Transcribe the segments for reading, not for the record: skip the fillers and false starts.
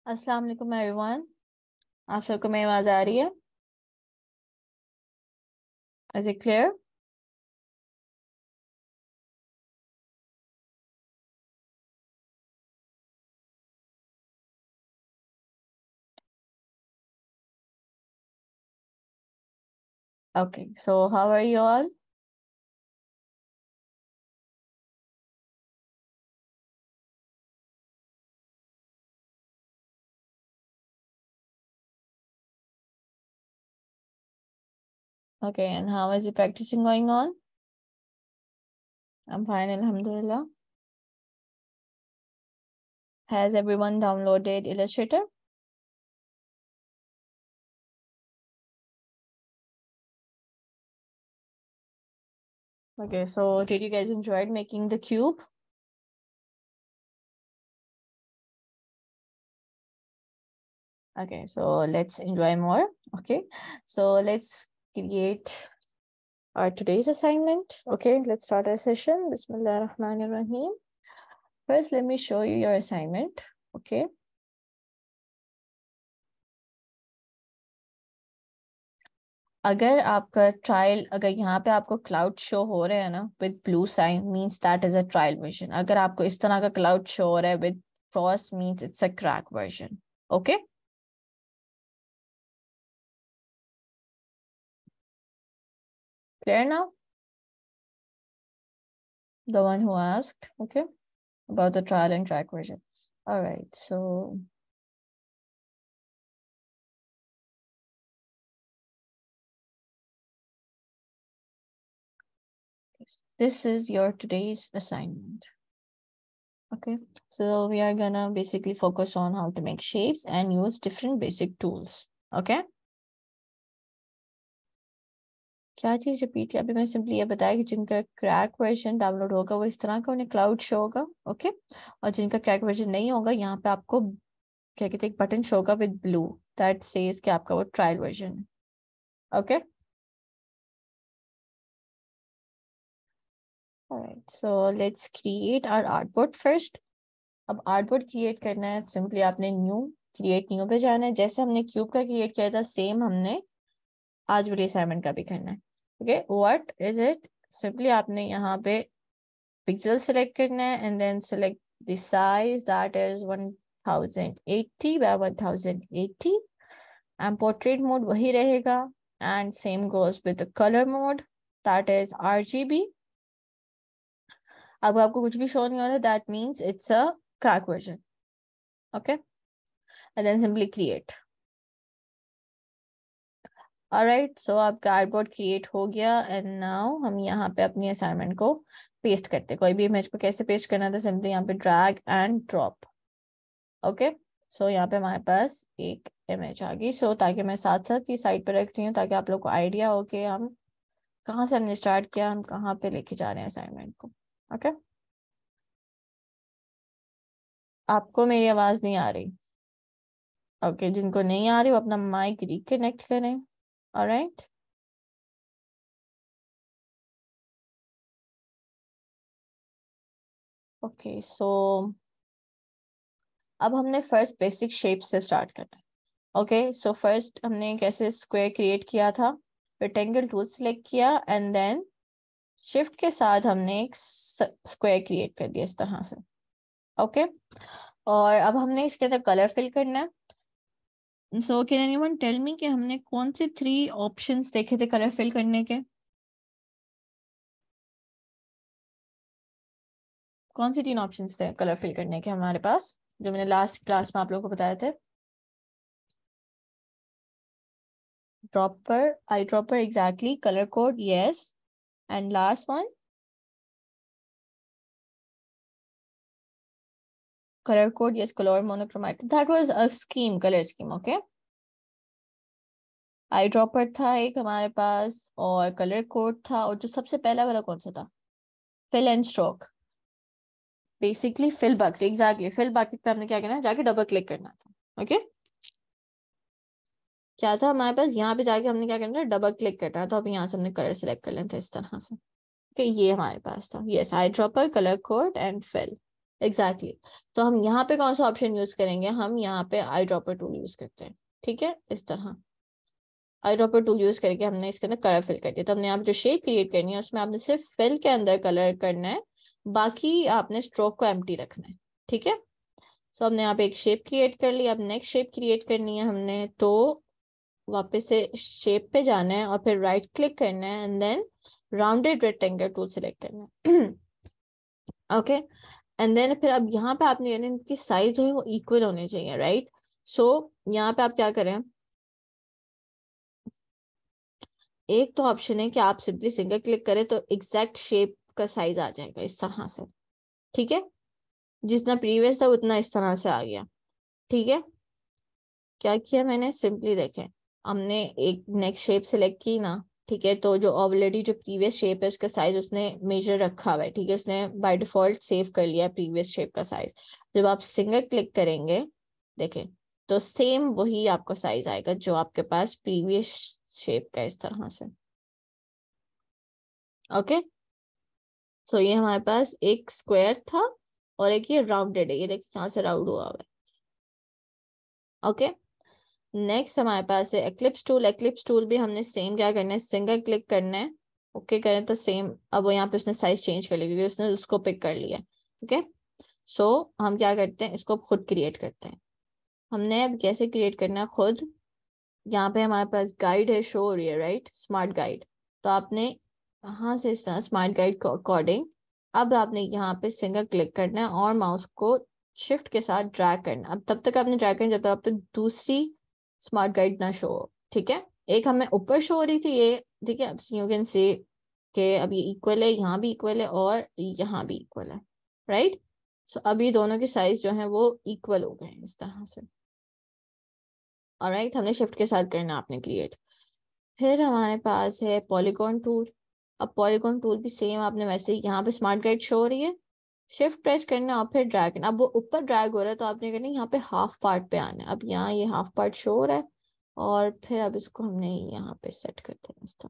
अस्सलाम वालेकुम एवरीवन। आप सबको मेरी आवाज आ रही है? Is it clear? Okay, so how are you all? Okay, and how is the practicing going on? I'm fine, alhamdulillah. Has everyone downloaded Illustrator? Okay, so did you guys enjoy making the cube? Okay, so let's enjoy more. Okay, so let's create our today's assignment. Okay, let's start our session. Bismillah ar-Rahman ar-Rahim. First, let me show you your assignment. Okay. अगर आपका trial, अगर यहाँ पे आपको cloud show हो रहे हैं ना with blue sign, means that is a trial version. अगर आपको इस तरह का क्लाउड शो हो रहा है with frost, means it's a crack version. Okay, clear now? The one who asked, okay, about the trial and track version. All right, so this is your today's assignment. Okay, so we are gonna basically focus on how to make shapes and use different basic tools. Okay, क्या चीज repeat की? अभी मैं simply ये बताया कि जिनका crack version download होगा वो इस तरह का उन्हें क्लाउड शो होगा। ओके, और जिनका क्रैक वर्जन नहीं होगा, यहाँ पे आपको क्या कहते हैं, एक बटन शो होगा विद ब्लू दैट सेज कि आपका वो ट्रायल वर्जन है। Okay, alright, so let's create our artboard first. अब आर्टबोर्ड क्रिएट करना है, सिंपली आपने न्यू, क्रिएट न्यू पे जाना है। जैसे हमने क्यूब का क्रिएट किया था, सेम हमने आज वाली असाइनमेंट का भी करना है। Okay, what is it? Simply आपने यहाँ पे pixel select करना है and then select the size, that is 1080 by 1080, and portrait mode वही रहेगा, and same goes with the color mode, that is RGB. अब आपको कुछ भी शो नहीं हो रहा, that means it's a crack version. Okay, and then simply create. Alright, so आपका आर्टबोर्ड क्रिएट हो गया एंड नाउ हम यहाँ पे अपनी असाइनमेंट को पेस्ट करते हैं। कोई भी इमेज को कैसे पेस्ट करना था, सिंपली यहाँ पे drag and drop. Okay, so यहाँ पे हमारे पास एक इमेज आ गई। सो ताकि मैं साथ साथ ये साइड पे रख रही हूँ ताकि आप लोग को आइडिया हो कि हम कहाँ से हमने स्टार्ट किया, हम कहाँ पे लेके जा रहे हैं असाइनमेंट को। ओके, आपको मेरी आवाज नहीं आ रही? ओके, जिनको नहीं आ रही वो अपना माइक रिकनेक्ट करें। ऑलराइट, ओके, सो अब हमने फर्स्ट बेसिक शेप से स्टार्ट करना है। ओके, सो फर्स्ट हमने कैसे स्क्वायर क्रिएट किया था, रेक्टेंगल टूल सिलेक्ट किया एंड देन शिफ्ट के साथ हमने एक स्क्वायर क्रिएट कर दिया इस तरह से। ओके, और अब हमने इसके अंदर कलर फिल करना है। So can anyone tell me कि हमने कौन से 3 ऑप्शंस देखे थे कलर फिल करने के? कौन से 3 ऑप्शंस थे कलर फिल करने के हमारे पास, जो मैंने लास्ट क्लास में आप लोगों को बताए थे? Dropper, eye dropper, exactly, colour code, yes, and last one color code, yes, color monochromatic, that was a scheme, color scheme. Okay, eye dropper था एक हमारे पास और कलर कोड था, और जो सबसे पहला वाला कौन सा था? Fill and stroke, basically fill bucket, exactly fill bucket पे हमने क्या करना है, जाके डबल क्लिक करना था। ओके, क्या था हमारे पास, यहाँ पे जाके हमने क्या करना है, डबल क्लिक करना था। तो अब यहाँ से हमने कलर सिलेक्ट कर लेना था इस तरह से। ओके, ये हमारे पास था, yes, eye dropper, colour code and fill. Exactly तो हम यहाँ पे कौन सा ऑप्शन यूज करेंगे, हम यहाँ पे आई ड्रॉपर टूल यूज करते हैं। ठीक है, इस तरह आई ड्रॉपर टूल यूज करके हमने इसके अंदर कलर फिल कर दिया। तो हमने यहाँ पे जो शेप क्रिएट करनी है उसमें आपने सिर्फ फिल के अंदर कलर करना है, बाकी आपने स्ट्रोक को एम्प्टी रखना है। ठीक है, सो हमने यहाँ पे एक शेप क्रिएट कर ली। अब नेक्स्ट शेप क्रिएट करनी है हमने, तो वापस से शेप पे जाना है और फिर राइट क्लिक करना है and then rounded rectangle tool select करना है। ओके, एंड देन फिर अब यहाँ पे आपने यानी इनकी साइज जो है वो इक्वल होने चाहिए, राइट। सो यहाँ पे आप क्या करें, एक तो ऑप्शन है कि आप सिंपली सिंगल क्लिक करें तो एग्जैक्ट शेप का साइज आ जाएगा इस तरह से। ठीक है, जितना प्रीवियस था उतना इस तरह से आ गया। ठीक है, क्या किया मैंने, सिंपली देखें, हमने एक नेक्स्ट शेप सेलेक्ट की ना। ठीक है, तो जो ऑलरेडी जो प्रीवियस शेप है उसका साइज उसने मेजर रखा हुआ है। ठीक है, उसने बाय डिफॉल्ट सेव कर लिया प्रीवियस शेप का साइज। जब आप सिंगल क्लिक करेंगे देखें तो सेम वही आपका साइज आएगा जो आपके पास प्रीवियस शेप का, इस तरह से। ओके, सो ये हमारे पास एक स्क्वायर था और एक ये राउंडेड है, ये देखिए यहाँ से राउंड हुआ हुआ है। ओके, नेक्स्ट हमारे पास है एक्लिप्स टूल। एक्लिप्स टूल भी हमने सेम क्या करना है, सिंगल क्लिक करना है। ओके करें तो सेम, अब यहाँ पे उसने साइज चेंज कर लिया क्योंकि उसने उसको पिक कर लिया। ओके, सो हम क्या करते हैं, इसको खुद क्रिएट करते हैं। हमने अब कैसे क्रिएट करना है खुद, यहाँ पे हमारे पास गाइड है, शो हो रही है, राइट, स्मार्ट गाइड। तो आपने यहाँ से स्मार्ट गाइड को अकॉर्डिंग अब आपने यहाँ पे सिंगल क्लिक करना है और माउस को शिफ्ट के साथ ड्रैग करना। अब तब तक आपने ड्रैग करना जब तक अब तक दूसरी स्मार्ट गाइड ना शो हो। ठीक है, एक हमें ऊपर शो हो रही थी ये, ठीक है, अब यू कैन से कि अब ये इक्वल है, यहाँ भी इक्वल है और यहाँ भी इक्वल है, राइट। सो अब ये दोनों के साइज जो है वो इक्वल हो गए हैं इस तरह से। ऑलराइट, हमने शिफ्ट के साथ करना आपने क्रिएट। फिर हमारे पास है पॉलीगॉन टूल। अब पॉलीगॉन टूल भी सेम आपने वैसे ही, यहाँ पे स्मार्ट गाइड शो हो रही है, शिफ्ट प्रेस करना और फिर ड्रैग करना। अब वो ऊपर ड्रैग हो रहा है तो आपने करना यहाँ पे हाफ पार्ट पे आना है। अब यहाँ ये हाफ पार्ट शो हो रहा है और फिर अब इसको हमने यहाँ पे सेट करते हैं इस तरह।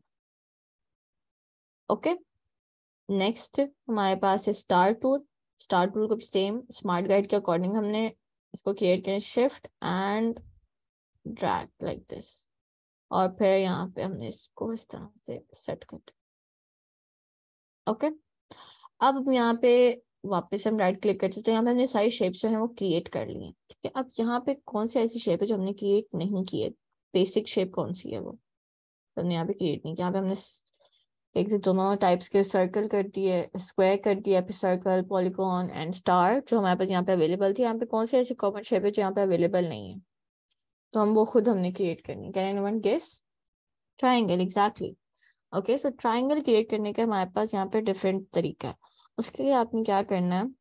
ओके, नेक्स्ट हमारे पास है स्टार टूल। स्टार टूल को भी सेम स्मार्ट गाइड के अकॉर्डिंग हमने इसको क्रिएट किया, shift and drag like this, और फिर यहाँ पे हमने इसको इस तरह से सेट कर दिया। ओके, अब यहाँ पे वापस हम राइट क्लिक करते हैं तो यहाँ पे हमने सारी शेप्स जो है वो क्रिएट कर ली हैं। ठीक है, अब यहाँ पे कौन सी ऐसी शेप है जो हमने क्रिएट नहीं की है, बेसिक शेप कौन सी है वो तो हमने यहाँ पे क्रिएट नहीं किया। यहाँ पे हमने एक से दोनों टाइप्स के सर्कल कर दिए, स्क्वायर कर दिया, फिर सर्कल, पॉलीगॉन एंड स्टार जो हमारे पास यहाँ पे अवेलेबल थी। यहाँ पे कौन सी ऐसी कॉमन शेप है जो यहाँ पे अवेलेबल नहीं है, तो हम वो खुद हमने क्रिएट करनी है। Can anyone guess? Triangle, exactly. Okay, so triangle create करने का हमारे पास यहाँ पे डिफरेंट तरीका है। उसके लिए आपने क्या करना है,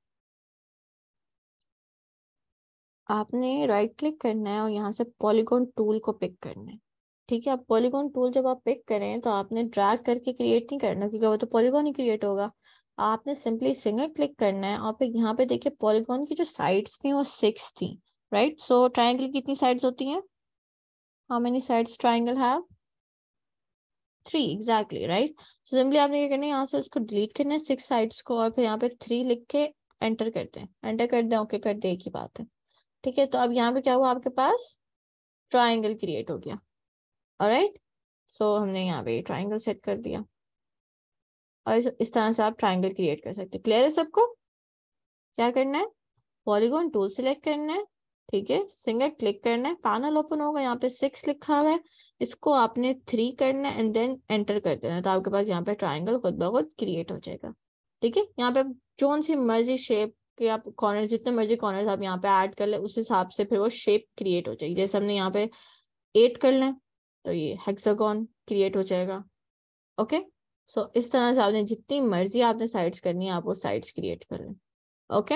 आपने राइट क्लिक करना है और यहाँ से पॉलीगॉन टूल को पिक करना है। ठीक है, अब पॉलीगॉन टूल जब आप पिक करें तो आपने ड्रैग करके क्रिएट नहीं करना क्योंकि वो तो पॉलीगॉन ही क्रिएट होगा। आपने सिंपली सिंगल क्लिक करना है और फिर यहाँ पे देखिए पॉलीगॉन की जो साइड्स थी वो 6 थी, राइट। सो ट्राइंगल की कितनी साइड्स होती हैं, how many sides triangle have? 3, exactly, right. So simply आपने क्या करना है, यहाँ से उसको डिलीट करना है 6 साइड्स को और फिर यहाँ पे 3 लिख के एंटर करते हैं, एंटर कर दें, ओके कर दे, एक ही बात है। ठीक है, तो अब यहाँ पे क्या हुआ, आपके पास ट्राइंगल क्रिएट हो गया। ऑलराइट, सो हमने यहाँ पे ट्राइंगल सेट कर दिया और इस तरह से आप ट्राइंगल क्रिएट कर सकते हैं। क्लियर है सबको? क्या करना है, पॉलीगॉन टूल सिलेक्ट करना है, ठीक है, सिंगल क्लिक करना है, पैनल ओपन होगा, यहाँ पे 6 लिखा हुआ है, इसको आपने 3 करना है एंड देन एंटर कर देना, तो आपके पास यहाँ पे ट्राइंगल खुद ब खुद क्रिएट हो जाएगा। ठीक है, यहाँ पे जो सी मर्जी शेप के आप कॉर्नर, जितने मर्जी कॉर्नर आप यहाँ पे ऐड कर ले उस हिसाब से फिर वो शेप क्रिएट हो जाएगी। जैसे हमने यहाँ पे 8 कर लें तो ये हेक्सागन क्रिएट हो जाएगा। ओके, सो इस तरह से आपने जितनी मर्जी आपने साइड्स करनी है आप वो साइड्स क्रिएट कर लें। ओके,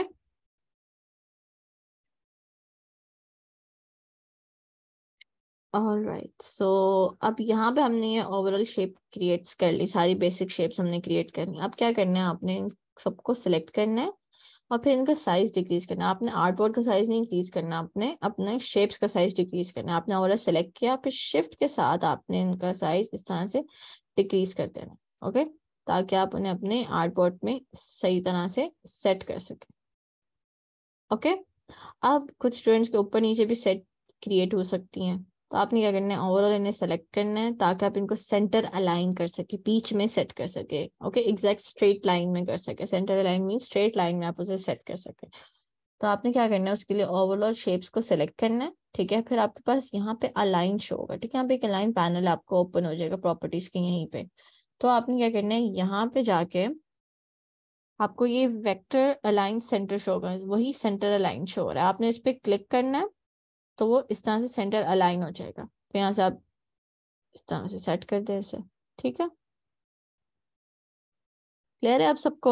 ऑलराइट, सो अब यहाँ पे हमने ये ओवरऑल शेप क्रिएट कर ली, सारी बेसिक शेप्स हमने क्रिएट करनी। अब क्या करना है, आपने इन सबको सिलेक्ट करना है और फिर इनका साइज डिक्रीज करना है। आपने आर्टबोर्ड का साइज नहीं इंक्रीज करना, आपने अपने शेप्स का साइज डिक्रीज करना है। आपने ओवरऑल सेलेक्ट किया, फिर शिफ्ट के साथ आपने इनका साइज इस तरह से डिक्रीज कर देना। ओके, ताकि आप उन्हें अपने आर्टबोर्ड में सही तरह से सेट कर सकें। ओके, अब कुछ स्टूडेंट्स के ऊपर नीचे भी सेट क्रिएट हो सकती हैं, तो आपने क्या करना है, ओवरऑल इन्हें सेलेक्ट करना है ताकि आप इनको सेंटर अलाइन कर सके, बीच में सेट कर सके। ओके, एग्जैक्ट स्ट्रेट लाइन में कर सके। Centre align mean straight line में आप उसे सेट कर सके। तो आपने क्या करना है, उसके लिए ओवरऑल शेप्स को सिलेक्ट करना है। ठीक है, फिर आपके पास यहाँ पे अलाइन शो होगा। ठीक है, यहाँ पे एक अलाइन पैनल आपको ओपन हो जाएगा प्रॉपर्टीज के यहीं पे। तो आपने क्या करना है, यहाँ पे जाके आपको ये वेक्टर अलाइन सेंटर शो होगा, वही सेंटर अलाइन शो हो रहा है, आपने इस पे क्लिक करना है तो वो इस तरह से सेंटर अलाइन हो जाएगा। तो यहाँ से आप इस तरह से सेट कर दें इसे। ठीक है, क्लियर है आप सबको?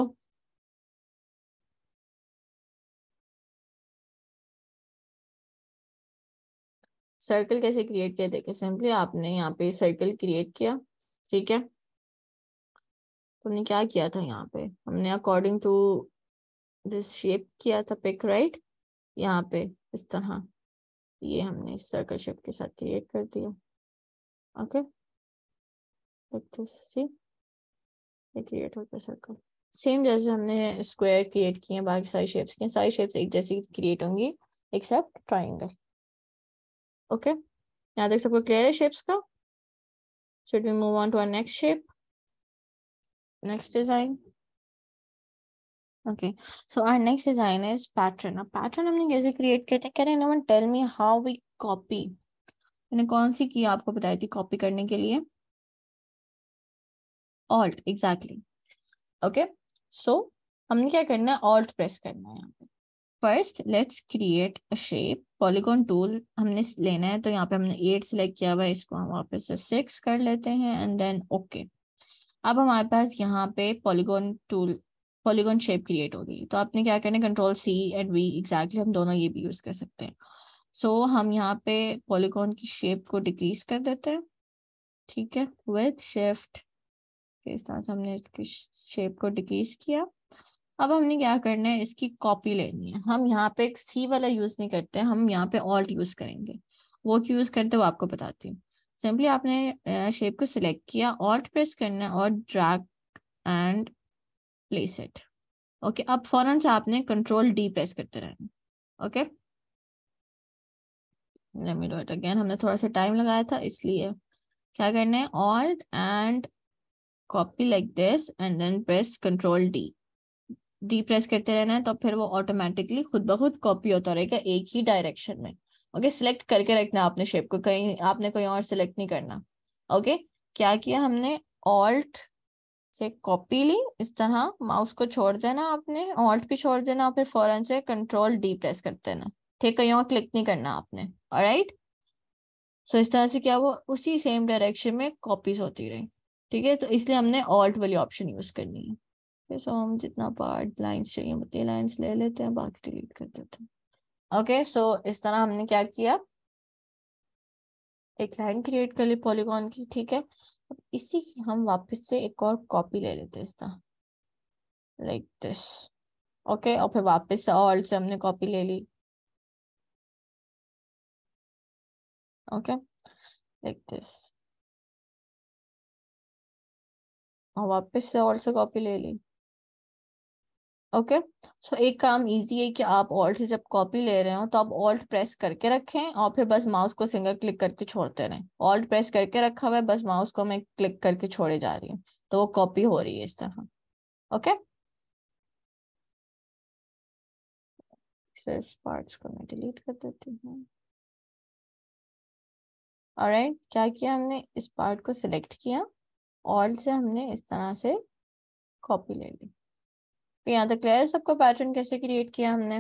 सर्कल कैसे क्रिएट किया, देखिए सिंपली आपने यहाँ पे सर्कल क्रिएट किया। ठीक है, तुमने क्या किया था, यहाँ पे हमने अकॉर्डिंग टू दिस शेप किया था पिक, राइट? यहाँ पे इस तरह ये हमने इस सर्कल शेप के साथ क्रिएट कर दिया। ओके, देखते सी ये क्रिएट होता है सर्कल। सेम जैसे हमने स्क्वायर क्रिएट किए हैं, बाकी सारी शेप्स की, सारी शेप्स एक जैसी क्रिएट होंगी एक्सेप्ट ट्राइंगल। ओके, यहाँ तक सबको क्लियर है शेप्स का? Should we move on to our next shape, next design? Okay, so our next design is pattern. अब पैटर्न हमने कैसे क्रिएट किया था? Can anyone tell me how we copy? मैंने कौन सी की आपको बताई थी कॉपी करने के लिए? Alt, exactly. ओके, सो हमने क्या करना है, ऑल्ट प्रेस करना है यहाँ पे। First let's create a shape. Polygon tool हमने लेना है, तो यहाँ पे हमने 8 सिलेक्ट किया हुआ है, इसको हम वापस से 6 कर लेते हैं एंड देन ओके। अब हमारे पास यहाँ पे polygon tool, polygon shape create हो गई। तो आपने क्या करना है, Ctrl+C and V, एग्जैक्टली हम दोनों ये भी यूज कर सकते हैं। सो हम यहाँ पे पॉलीगॉन की शेप को डिक्रीज कर देते हैं। ठीक है, विथ शिफ्ट इस तरह से हमने इसकी शेप को डिक्रीज किया। अब हमने क्या करना है, इसकी कॉपी लेनी है। हम यहाँ पे एक सी वाला यूज नहीं करते, हम यहाँ पे ऑल्ट यूज करेंगे। वो क्यों यूज करते हैं वो आपको बताती हूँ। सिंपली आपने शेप को सिलेक्ट किया, ऑल्ट प्रेस करना है और drag and place it. Okay, अब फौरन से आपने Ctrl+D प्रेस करते रहना। Okay, let me do it again, हमने थोड़ा सा टाइम लगाया था इसलिए। क्या करना है, alt and copy like this and then press Ctrl+D। D press करते रहना है, तो फिर वो ऑटोमेटिकली खुद ब खुद कॉपी होता रहेगा एक ही डायरेक्शन में। ओके, सिलेक्ट करके रखना है आपने शेप को, कहीं आपने कोई और सिलेक्ट नहीं करना। ओके, क्या किया हमने, ऑल्ट से कॉपी ली, इस तरह माउस को छोड़ देना, आपने ऑल्ट भी छोड़ देना और फिर फौरन से Ctrl+D प्रेस कर देना। ठीक, कहीं और क्लिक नहीं करना आपने। ऑलराइट, सो इस तरह से क्या वो उसी सेम डायरेक्शन में कॉपीज होती रही। ठीक है, तो इसलिए हमने ऑल्ट वाली ऑप्शन यूज करनी है। सो हम जितना पार्ट लाइंस चाहिए उतनी लाइंस ले लेते हैं, बाकी डिलीट कर देते हैं। ओके, सो इस तरह हमने क्या किया, एक लाइन क्रिएट कर ली पॉलीगॉन की। ठीक है, अब इसी की हम वापस से एक और कॉपी ले लेते हैं इस तरह, लाइक दिस। ओके, और फिर वापस से ऑल्ट से हमने कॉपी ले ली। ओके, लाइक दिस, और वापस से ऑल्ट से कॉपी ले ली। ओके, सो एक काम इजी है कि आप ऑल्ट से जब कॉपी ले रहे हो तो आप ऑल्ट प्रेस करके रखें और फिर बस माउस को सिंगल क्लिक करके छोड़ते रहें। ऑल्ट प्रेस करके रखा हुआ है, बस माउस को मैं क्लिक करके छोड़े जा रही हूँ, तो वो कॉपी हो रही है इस तरह। ओके, एक्सेस पार्ट्स को मैं डिलीट कर देती हूँ। ऑलराइट, क्या किया हमने, इस पार्ट को सिलेक्ट किया, ऑल्ट से हमने इस तरह से कॉपी ले ली। तो यहाँ तक क्लियर है सबको पैटर्न कैसे क्रिएट किया हमने?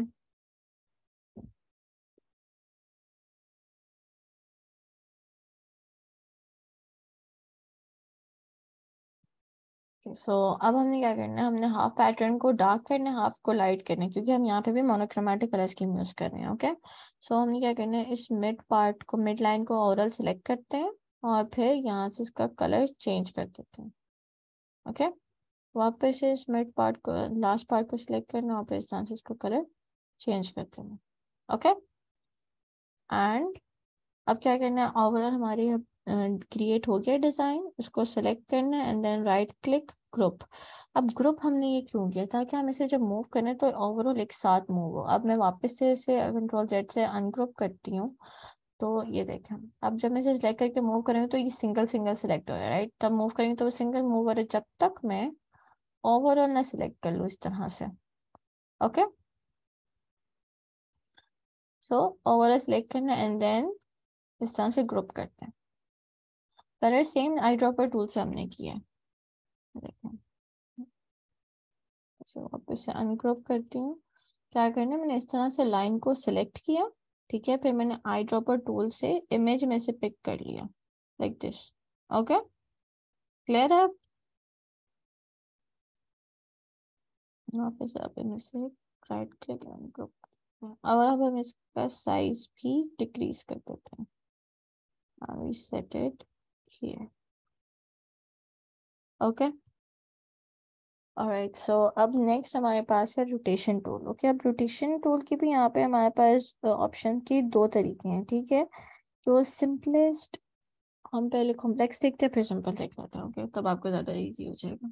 सो अब हमने क्या करना है, हमने हाफ पैटर्न को डार्क करना है, हाफ को लाइट करना है, क्योंकि हम यहाँ पे भी मोनोक्रोमेटिक कलर स्कीम यूज कर रहे हैं। ओके, सो हमने क्या करना है, इस मिड पार्ट को, मिड लाइन को ओवरऑल सिलेक्ट करते हैं और फिर यहाँ से इसका कलर चेंज कर देते हैं। ओके, वापस से इस मिड पार्ट को, लास्ट पार्ट को सिलेक्ट करना और फिर इस तरह से इसका कलर चेंज करते हैं। ओके, एंड अब क्या करना है, ओवरऑल हमारी क्रिएट हो गया डिज़ाइन, इसको सेलेक्ट करना है and then right click group. अब ग्रुप हमने ये क्यों किया, ताकि हम इसे जब मूव करें तो ओवरऑल एक साथ मूव हो। अब मैं वापस से इसे कंट्रोल जेड से अनग्रुप करती हूँ, तो ये देखें अब जब मैं इसे सिलेक्ट करके मूव करेंगे तो ये सिंगल सिंगल सिलेक्ट हो रहा है, राइट। तब मूव करेंगे तो वो सिंगल मूव हो रहा है, जब तक मैं ओवरऑल ना सिलेक्ट कर लूँ इस तरह से। ओके, सो ओवरऑल सिलेक्ट करना एंड देन इस तरह से ग्रुप करते हैं। Colour same eye dropper tool से हमने किया है, देखें। अच्छा वापस से अनग्रुप करती हूँ। क्या करना है, मैंने इस तरह से लाइन को सिलेक्ट किया, ठीक है, फिर मैंने आई ड्रॉपर टूल से इमेज में से पिक कर लिया लाइक दिस। ओके, क्लियर है। वापस आप इनमें से राइट क्लिक अनग्रुप करते हैं और अब हम इसका साइज भी डिक्रीज कर देते हैं। I set it here. Okay. Alright, so अब नेक्स्ट हमारे पास है रोटेशन टूल। ओके, अब रोटेशन टूल की भी यहाँ पे हमारे पास ऑप्शन की दो तरीके हैं, ठीक है। जो सिंपलेस्ट, हम पहले कॉम्प्लेक्स देखते हैं फिर सिंपल देख लेते हैं, ओके, तब आपको ज़्यादा इजी हो जाएगा।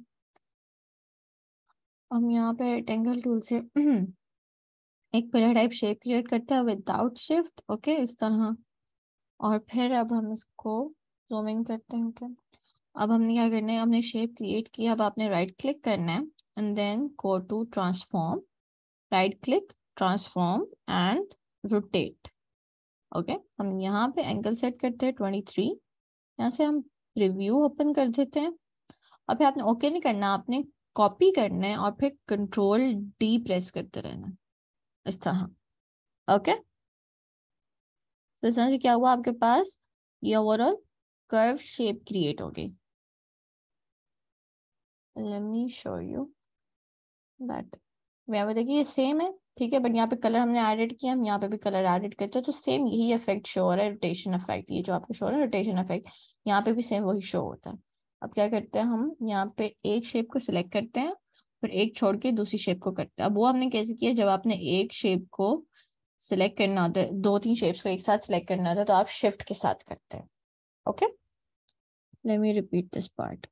हम यहाँ पे रेक्टेंगल टूल से एक पिलर टाइप शेप क्रिएट करते हैं विदाउट शिफ्ट, ओके, इस तरह। और फिर अब हम इसको जूमिंग करते हैं, ओके। अब हमने क्या करना है, हमने शेप क्रिएट किया, अब आपने राइट क्लिक करना है and then go to transform, right click transform and rotate. Okay, हम यहाँ पे एंगल सेट करते हैं 23। यहाँ से हम रिव्यू ओपन कर देते हैं। अब फिर आपने ओके नहीं करना, आपने कॉपी करना है और फिर कंट्रोल डी प्रेस करते रहना है इस तरह। ओके, तो इस तरह से क्या हुआ, आपके पास ये ओवरऑल कर्व शेप क्रिएट हो गई। Let me show you that. यहाँ पे देखिए ये सेम है, ठीक है, बट यहाँ पे कलर हमने एडिट किया, हम यहाँ पे भी कलर एडिट करते हैं तो सेम यही इफेक्ट शो हो रहा है, रोटेशन इफेक्ट। ये जो आपको शो हो रहा है रोटेशन इफेक्ट, यहाँ पे भी सेम वही शो होता है। अब क्या करते हैं, हम यहाँ पे एक शेप को सिलेक्ट करते हैं, फिर एक छोड़ के दूसरी शेप को करते हैं। अब वो हमने कैसे किया, जब आपने एक शेप को सिलेक्ट करना होता है, दो तीन शेप्स को एक साथ सिलेक्ट करना होता है, तो आप शिफ्ट के साथ करते हैं। Okay, let me repeat this part.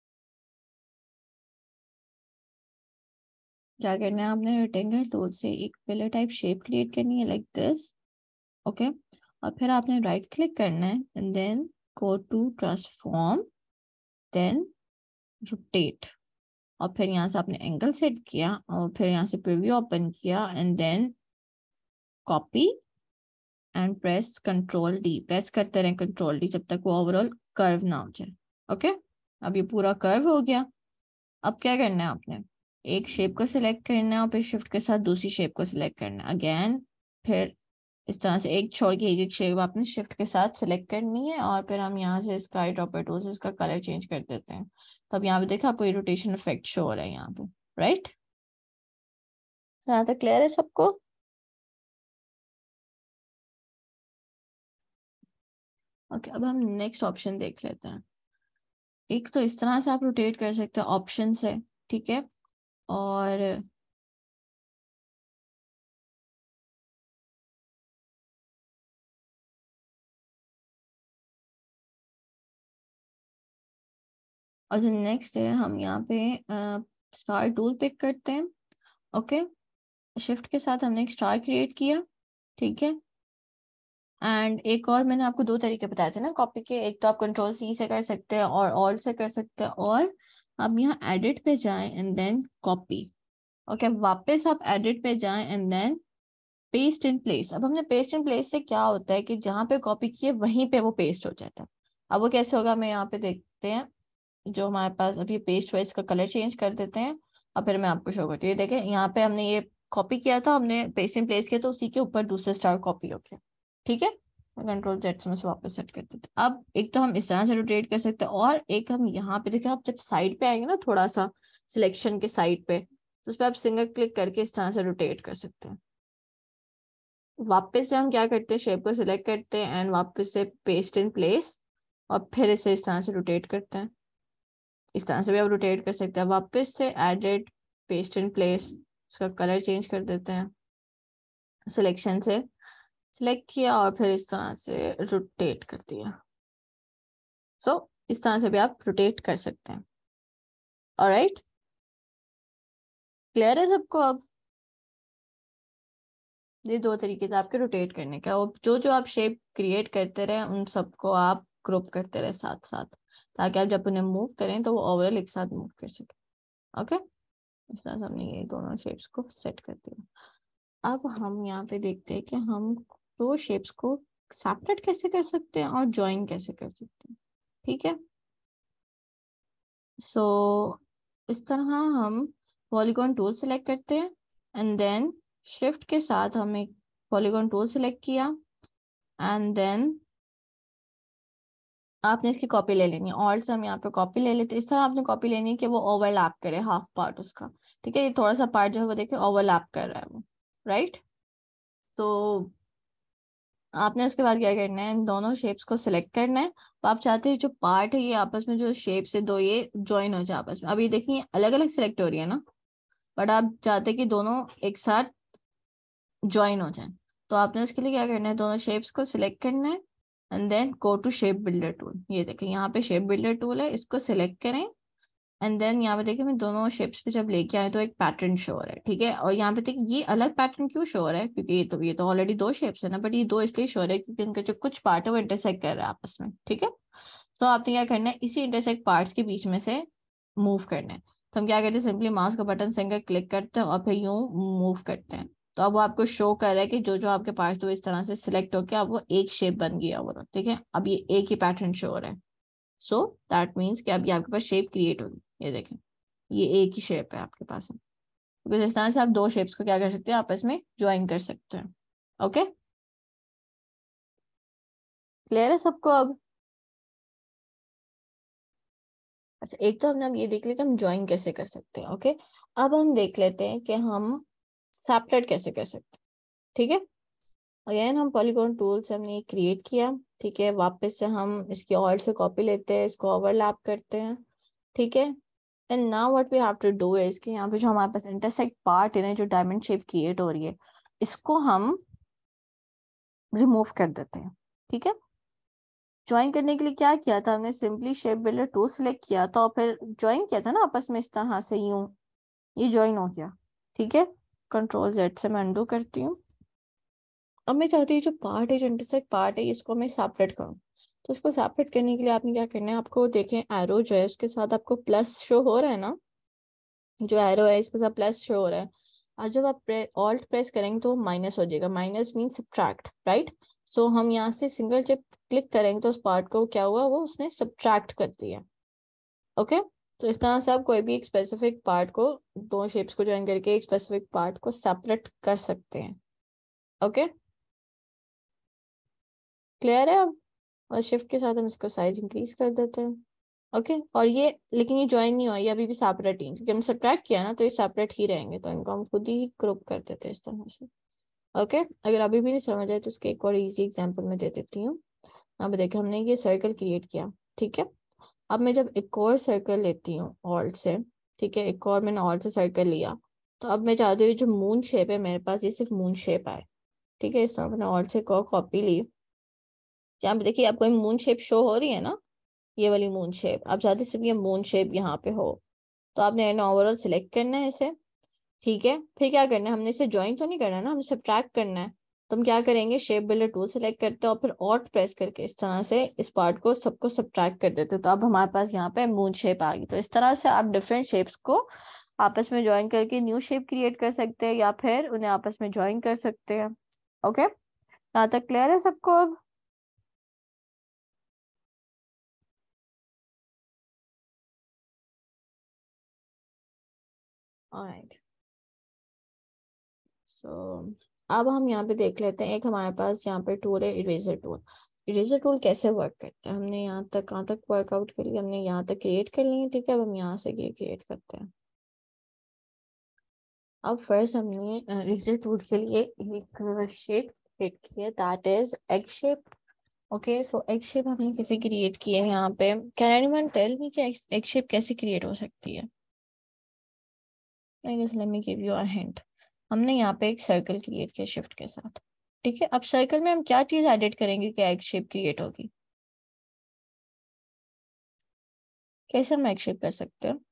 क्या करना है, आपने रेक्टेंगल टूल से एक पिलर टाइप शेप क्रिएट करनी है लाइक दिस, ओके। और फिर आपने राइट क्लिक करना है and then go to transform, then rotate. और फिर यहाँ से आपने एंगल सेट किया और फिर यहाँ से प्रीव्यू ओपन किया and then copy and press control D, press करते रहे कंट्रोल डी जब तक वो ओवरऑल कर्व ना हो जाए। ओके, अब ये पूरा कर्व हो गया। अब क्या करना है, आपने एक शेप को सिलेक्ट करना है और फिर शिफ्ट के साथ दूसरी शेप को सिलेक्ट करना है अगेन। फिर इस तरह से एक छोड़ के एक शेप आपने शिफ्ट के साथ सिलेक्ट करनी है और फिर हम यहाँ से स्काई ड्रॉपर टूल से इसका कलर चेंज कर देते हैं। तो अब यहाँ पे देखा आपको ये रोटेशन इफेक्ट शो हो रहा है यहाँ पे, राइट। यहाँ तक क्लियर है सबको। ओके, अब हम नेक्स्ट ऑप्शन देख लेते हैं। एक तो इस तरह से आप रोटेट कर सकते हैं, ऑप्शन से, ठीक है। और जो नेक्स्ट है, हम यहाँ पे स्टार टूल पिक करते हैं, ओके। शिफ्ट के साथ हमने एक स्टार क्रिएट किया, ठीक है। एंड एक और मैंने आपको दो तरीके बताए थे ना कॉपी के, एक तो आप कंट्रोल सी से कर सकते हैं और ऑल्ट से कर सकते हैं, और आप यहाँ एडिट पे जाएं एंड देन कॉपी, ओके। वापस आप एडिट पे जाएं and then paste in place. अब हमने पेस्ट इन प्लेस से क्या होता है कि जहाँ पे कॉपी किए वहीं पे वो पेस्ट हो जाता है। अब वो कैसे होगा, मैं यहाँ पे देखते हैं, जो हमारे पास अभी पेस्ट हुआ इसका कलर चेंज कर देते हैं और फिर मैं आपको शो करती हूँ। ये देखें, यहाँ पे हमने ये कॉपी किया था, हमने पेस्ट इन प्लेस किया तो उसी के ऊपर दूसरा स्टार कॉपी हो गया, ठीक है। कंट्रोल जेड से मैं इसे वापस सेट कर देते हैं। अब एक तो हम इस तरह से रोटेट कर सकते हैं और एक हम यहाँ पे देखें, आप जब साइड पे आएंगे ना थोड़ा सा सिलेक्शन के साइड पे, तो उस पर आप सिंगल क्लिक करके इस तरह से रोटेट कर सकते हैं। वापस से हम क्या करते हैं, शेप को सिलेक्ट करते हैं एंड वापस से पेस्ट इन प्लेस और फिर इसे इस तरह से रोटेट करते हैं। इस तरह से भी आप रोटेट कर सकते हैं। वापस से एडिट, पेस्ट इन प्लेस, इसका कलर चेंज कर देते हैं, सिलेक्शन से सिलेक्ट किया और फिर इस तरह से रोटेट कर दिया। सो इस तरह से भी आप रोटेट कर सकते हैं। ऑलराइट, क्लियर है सबको? अब ये दो तरीके थे आपके रोटेट करने का, और जो जो आप शेप क्रिएट करते रहे उन सबको आप ग्रुप करते रहे साथ साथ, ताकि आप जब उन्हें मूव करें तो वो ओवरऑल एक साथ मूव कर सके। ओके, इस तरह से हमने ये दोनों शेप्स को सेट कर दिया। अब हम यहाँ पे देखते हैं कि हम दो शेप्स को सेपरेट कैसे कर सकते हैं और ज्वाइन कैसे कर सकते हैं। ठीक है, सो इस तरह हम पॉलीगॉन टूल सेलेक्ट करते हैं, एंड देन शिफ्ट के साथ हम एक पॉलीगॉन टूल सेलेक्ट किया, एंड देन आपने इसकी कॉपी ले लेनी है। ऑल्ट से हम यहाँ पे कॉपी ले लेते हैं। इस तरह आपने कॉपी लेनी है कि वो ओवरलैप करे हाफ पार्ट उसका। ठीक है, ये थोड़ा सा पार्ट जो है वो देखिए ओवरलैप कर रहा है वो, राइट। तो आपने उसके बाद क्या करना है, इन दोनों शेप्स को सिलेक्ट करना है। तो आप चाहते हैं जो पार्ट है ये आपस में, जो शेप्स है दो, ये ज्वाइन हो जाए आपस में। अब ये देखिए अलग अलग सिलेक्ट हो रही है ना, बट आप चाहते हैं कि दोनों एक साथ ज्वाइन हो जाए। तो आपने उसके लिए क्या करना है, दोनों शेप्स को सिलेक्ट करना है, and then go to shape builder tool. ये देखिए यहाँ पे शेप बिल्डर टूल है, इसको सिलेक्ट करें, एंड देन यहाँ पे देखिए मैं दोनों शेप्स पे जब लेके आए तो एक पैटर्न शो हो रहा है। ठीक है, और यहाँ पे देखिए ये अलग पैटर्न क्यों शो हो रहा है, क्योंकि ये तो ऑलरेडी दो शेप्स है ना, बट ये दो इसलिए शो हो रहा है क्योंकि इनका जो कुछ पार्ट है वो इंटरसेक्ट कर रहा है आपस में। ठीक है, सो आपने क्या करना है, इसी इंटरसेक्ट पार्ट्स के बीच में से मूव करना है। तो हम क्या करते हैं, सिंपली माउस का बटन सिंगल क्लिक करते हैं और फिर यूं मूव करते हैं। तो अब वो आपको शो कर रहा है कि जो जो आपके पार्ट्स तो इस तरह से सिलेक्ट होकर अब वो एक शेप बन गया वो। ठीक है, अब ये एक ही पैटर्न शो हो रहा है। सो दैट मीन्स कि अभी आपके पास शेप क्रिएट होगी। ये देखें, ये एक ही शेप है आपके पास है, क्योंकि इस तरह से आप दो शेप्स को क्या कर सकते हैं, आपस में ज्वाइन कर सकते हैं। ओके, क्लियर है सबको अब? अच्छा, एक तो हमने अब ये देख लिया कि हम ज्वाइन कैसे कर सकते हैं। ओके, अब हम देख लेते हैं कि हम सेपरेट कैसे कर सकते हैं। ठीक है, अगेन हम पॉलीगॉन टूल से हमने क्रिएट किया। ठीक है, वापस से हम इसकी ऑल्ट से कॉपी लेते हैं, इसको ओवरलैप करते हैं। ठीक है, and now what we have to do is कि यहाँ पे जो हमारे पास इंटरसेक्ट पार्ट है ना, जो डायमंड शेप क्रिएट हो रही है, इसको हम रिमूव कर देते हैं। ठीक है, ज्वाइन करने के लिए क्या किया था हमने, simply shape builder to select किया था और फिर ज्वाइन किया था ना आपस में इस तरह से, यूं ये ज्वाइन हो गया। ठीक है, कंट्रोल जेड से मैं अनडू करती हूँ। अब मैं चाहती हूँ जो पार्ट है, जो इंटरसेक्ट पार्ट है, इसको मैं सेपरेट करूँ। तो इसको सेपरेट करने के लिए आपने क्या करना है, आपको देखें एरो जो है उसके साथ आपको प्लस शो हो रहा है ना, जो एरो है इसके साथ प्लस शो हो रहा है। और जब आप ऑल्ट प्रेस करेंगे तो माइनस हो जाएगा, minus mean subtract, right. So हम यहाँ से सिंगल जब क्लिक करेंगे तो उस पार्ट को क्या हुआ, वो उसने सब्ट्रैक्ट कर दिया। ओके, तो इस तरह से आप कोई भी एक स्पेसिफिक पार्ट को, दो शेप्स को ज्वाइन करके एक स्पेसिफिक पार्ट को सेपरेट कर सकते हैं। ओके, क्लियर है अब? और शिफ्ट के साथ हम इसका साइज इंक्रीज कर देते हैं। ओके, और ये लेकिन ये ज्वाइन नहीं हुआ, ये अभी भी सेपरेट ही, क्योंकि हम सब्ट्रैक्ट किया ना तो ये सेपरेट ही रहेंगे, तो इनको हम खुद ही ग्रुप कर देते हैं इस तरह से। ओके, अगर अभी भी नहीं समझ आए तो इसके एक और इजी एग्जांपल मैं दे देती हूँ। अब देखो हमने ये सर्कल क्रिएट किया। ठीक है, अब मैं जब एक और सर्कल लेती हूँ ऑल्ट से, ठीक है, एक और मैंने ऑल्ट से सर्कल लिया, तो अब मैं चाहती हूँ जो मून शेप है मेरे पास, ये सिर्फ मून शेप आए। ठीक है, इस तरह मैंने ऑल्ट से एक और कॉपी ली। जहाँ पे देखिए आपको मून शेप शो हो रही है ना, ये वाली मून शेप, आप चाहते सिर्फ ये मून शेप यहाँ पे हो, तो आपने एन ओवरऑल सिलेक्ट करना है इसे। ठीक है, फिर क्या करना है, हमने इसे ज्वाइन तो नहीं करना ना, हमें सब्ट्रैक्ट करना है। तो हम क्या करेंगे, शेप बिल्डर टूल सेलेक्ट करते हैं और फिर ऑल्ट प्रेस करके इस तरह से इस पार्ट को सबको सब्ट्रैक्ट कर देते हैं, तो अब हमारे पास यहाँ पे मून शेप आ गई। तो इस तरह से आप डिफरेंट शेप्स को आपस में ज्वाइन करके न्यू शेप क्रिएट कर सकते हैं, या फिर उन्हें आपस में ज्वाइन कर सकते हैं। ओके, यहाँ तक क्लियर है सबको अब? ऑलराइट, सो अब हम यहाँ पे देख लेते हैं, एक हमारे पास यहाँ पे टूल है इरेजर टूल। इरेजर टूल कैसे वर्क करता है, हमने यहाँ तक कहाँ तक वर्कआउट करी, हमने यहाँ तक क्रिएट कर ली है। ठीक है, अब हम यहाँ से ये क्रिएट करते हैं। अब फर्स्ट हमने इरेजर टूल के लिए एक शेप क्रिएट की है, that is egg shape. Okay, so egg shape हमने कैसे क्रिएट की है, यहाँ पे कैन एनीवन टेल मी कि एग शेप कैसे क्रिएट हो सकती है? Let me give you a hint. हमने यहाँ पे एक सर्कल क्रिएट किया शिफ्ट के साथ। ठीक है, अब सर्कल में हम क्या चीज एडिट करेंगे कि एग शेप क्रिएट होगी? कैसे हम एग शेप कर सकते हैं?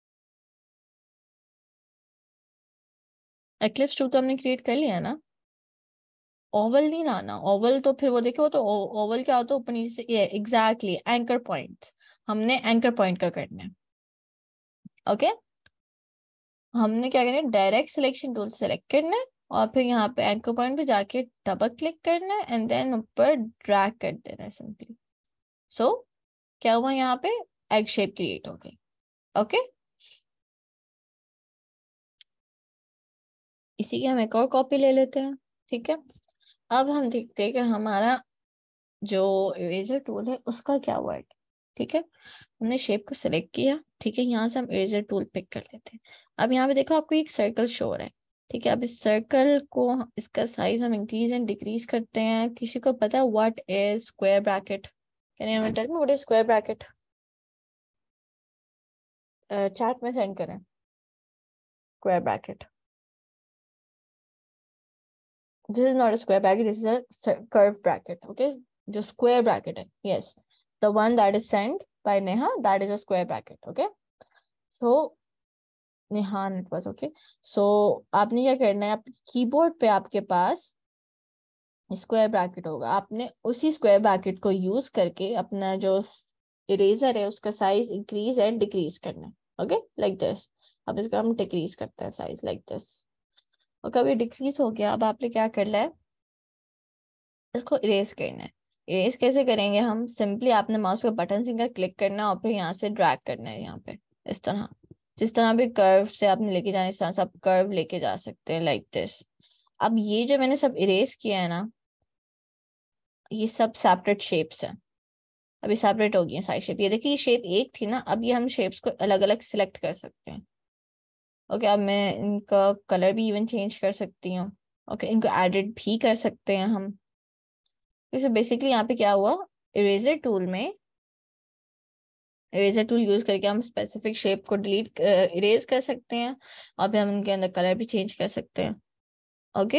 एक्लिप्स टू तो हमने क्रिएट कर लिया ना। ओवल नहीं लाना, ओवल तो फिर वो देखो, तो ओवल क्या होता है, ऊपर नीचे से, एग्जैक्टली एंकर पॉइंट। हमने एंकर पॉइंट का करना है। ओके, हमने क्या करना है, डायरेक्ट सिलेक्शन टूल सेलेक्ट करना है और फिर यहाँ पे एंकर पॉइंट पे जाके डबल क्लिक करना है एंड देन ऊपर ड्रैग कर देना है सिंपली। सो क्या हुआ, यहाँ पे एग शेप क्रिएट हो गई। ओके, इसी की हम एक और कॉपी ले लेते हैं। ठीक है, अब हम देखते हैं कि हमारा जो इरेजर टूल है उसका क्या हुआ है। ठीक है, हमने शेप को सिलेक्ट किया। ठीक है, यहाँ से हम इरेजर टूल पिक कर लेते हैं। अब यहाँ पे देखो आपको एक सर्कल शो हो रहा है। ठीक है, अब इस सर्कल को, इसका साइज हम इंक्रीज एंड डिक्रीज करते हैं। किसी को पता है what is square bracket? Can you tell me what is square bracket? Chat में सेंड करें square bracket. This is not a square bracket, this is a curved bracket. Okay, जो square bracket है, yes, the one that is sent by Neha, that is a square bracket. Okay, so Nehan it was. Okay, so आपने क्या करना है, आप keyboard पे आपके पास square bracket होगा, आपने उसी स्क्वायर ब्रैकेट को यूज करके अपना जो इरेजर है उसका साइज इंक्रीज एंड डिक्रीज करना है। Okay, like this. अब इसका हम डिक्रीज करते हैं साइज लाइक दिस। और कभी डिक्रीज हो गया, अब आपने क्या करना है, इसको इरेज करना है। इरेज कैसे करेंगे हम, सिंपली आपने माउस का बटन सिंगल क्लिक करना है और फिर यहाँ से ड्रैग करना है यहाँ पे, इस तरह। जिस तरह भी कर्व से आपने लेके जाना, इस तरह से आप कर्व लेके जा सकते हैं लाइक दिस। अब ये जो मैंने सब इरेज किया है ना, ये सब सेपरेट शेप्स हैं। अभी सेपरेट हो गई है सारी शेप। ये देखिए, ये शेप एक थी ना, अब ये हम शेप्स को अलग अलग सिलेक्ट कर सकते हैं। ओके, अब मैं इनका कलर भी इवन चेंज कर सकती हूँ। ओके, इनको एडिट भी कर सकते हैं हम। तो बेसिकली यहाँ पे क्या हुआ, इरेजर टूल में, इरेजर टूल यूज करके हम स्पेसिफिक शेप को डिलीट इरेज कर सकते हैं और फिर हम उनके अंदर कलर भी चेंज कर सकते हैं। ओके,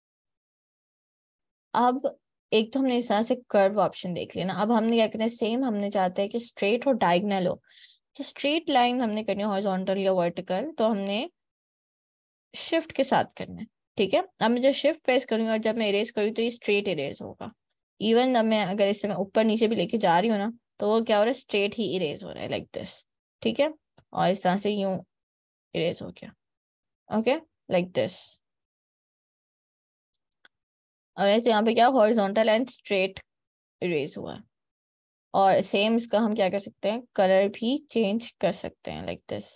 अब एक तो हमने इस तरह से कर्व ऑप्शन देख लिया ना। अब हमने क्या करना है, सेम हमने चाहते हैं कि स्ट्रेट और डायगोनल हो। तो स्ट्रेट लाइन हमने करनी है, हॉरिजॉन्टल या वर्टिकल, तो हमने शिफ्ट के साथ करना है। ठीक है, अब मैं जब शिफ्ट प्रेस करूंगी और जब मैं इरेज करूँगी तो ये स्ट्रेट इरेज होगा। इवन अब मैं अगर इसे मैं ऊपर नीचे भी लेके जा रही हूँ ना, तो वो क्या हो रहा है, स्ट्रेट ही इरेज हो रहा है लाइक दिस। ठीक है, और इस तरह से यूं इरेज हो गया। Okay, like this. और ऐसे यहाँ पे क्या, हॉरिजॉन्टल एंड स्ट्रेट इरेज हुआ है। और सेम इसका हम क्या कर सकते हैं, कलर भी चेंज कर सकते हैं लाइक दिस।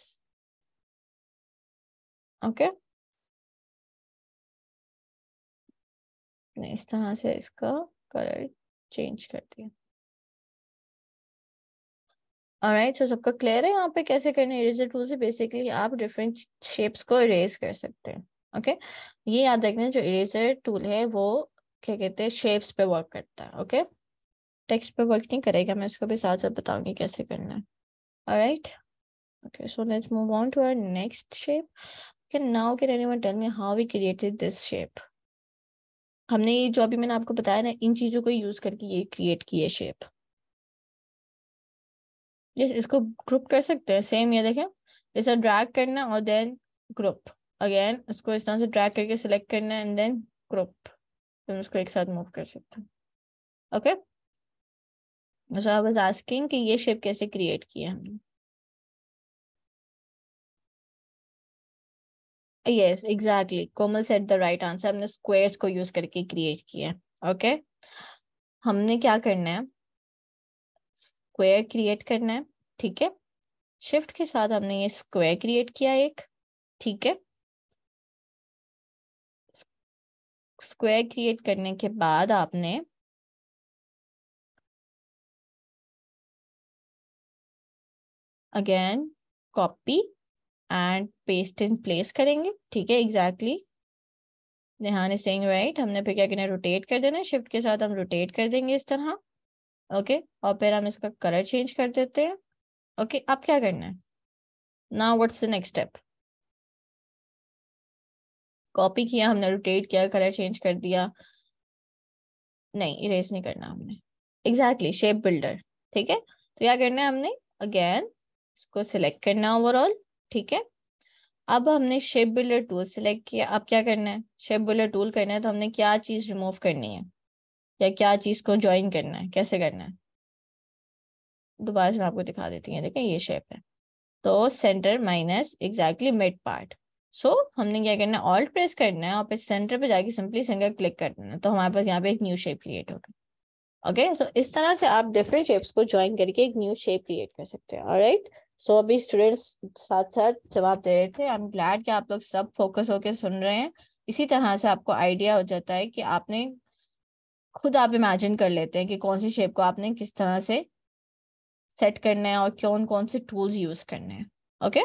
ओके, इस तरह से इसका कलर चेंज कर दिया। ऑलराइट, सो सबका क्लियर है यहाँ पे कैसे करना है। इरेजर टूल से बेसिकली आप डिफरेंट शेप्स को इरेज कर सकते हैं। ओके, ये याद रखना, जो इरेजर टूल है वो क्या कहते हैं, शेप्स पे वर्क करता है। ओके, टेक्स्ट पे वर्क नहीं करेगा, मैं इसको भी साथ साथ बताऊंगी कैसे करना है। Alright, okay, so let's move on to our next shape. Can now can anyone tell me how we created this shape? हमने ये जो अभी मैंने आपको बताया ना, इन चीजों को यूज करके ये क्रिएट की है शेप। जैसे इसको ग्रुप कर सकते हैं, सेम ये देखें, जैसे ड्रैग करना और देन ग्रुप अगेन, इसको इस तरह से ड्रैग करके सिलेक्ट करना एंड देन ग्रुप, तो उसको एक साथ मूव कर सकते हैं। Okay, so I was asking कि ये शेप कैसे क्रिएट की है हमने। Yes exactly, Komal said the right answer, हमने स्क्वायर्स को यूज करके क्रिएट किया है। ओके, हमने क्या करना है, स्क्वायर क्रिएट करना है। ठीक है, शिफ्ट के साथ हमने ये स्क्वायर क्रिएट किया एक। ठीक है, स्क्वायर क्रिएट करने के बाद आपने again copy and paste in place करेंगे। ठीक है, एग्जैक्टली, नेहान इज सेइंग राइट। हमने फिर क्या करना है, रोटेट कर देना है, शिफ्ट के साथ हम रोटेट कर देंगे इस तरह। ओके, और फिर हम इसका कलर चेंज कर देते हैं। ओके, अब क्या करना है, now what's the next step. Copy किया हमने, रोटेट किया, कलर चेंज कर दिया, नहीं इरेज नहीं करना हमने, एग्जैक्टली शेप बिल्डर। ठीक है, तो क्या करना है हमने, अगेन इसको सिलेक्ट करना है ओवरऑल, ठीक है। अब हमने शेप बिल्डर टूल सिलेक्ट किया, अब क्या करना है, शेप बिल्डर टूल करना है तो हमने क्या चीज रिमूव करनी है या क्या चीज को ज्वाइन करना है, कैसे करना है, दोबारा से मैं आपको दिखा देती हूँ। देखें ये शेप है, तो center minus exactly mid part. So हमने क्या करना है, ऑल्ट प्रेस करना है और फिर सेंटर पे जाके सिंपली सिंगल क्लिक कर देना है, तो हमारे पास यहाँ पे एक न्यू शेप क्रिएट होगा। ओके, सो इस तरह से आप डिफरेंट शेप्स को ज्वाइन करके एक न्यू शेप क्रिएट कर सकते हैं। ऑलराइट, सो अभी स्टूडेंट्स साथ साथ जवाब दे रहे थे। आई एम ग्लैड कि आप लोग सब फोकस होकर सुन रहे हैं। इसी तरह से आपको आइडिया हो जाता है कि आपने खुद आप इमेजिन कर लेते हैं कि कौन सी शेप को आपने किस तरह से सेट करना है और कौन कौन से टूल्स यूज करने हैं। ओके,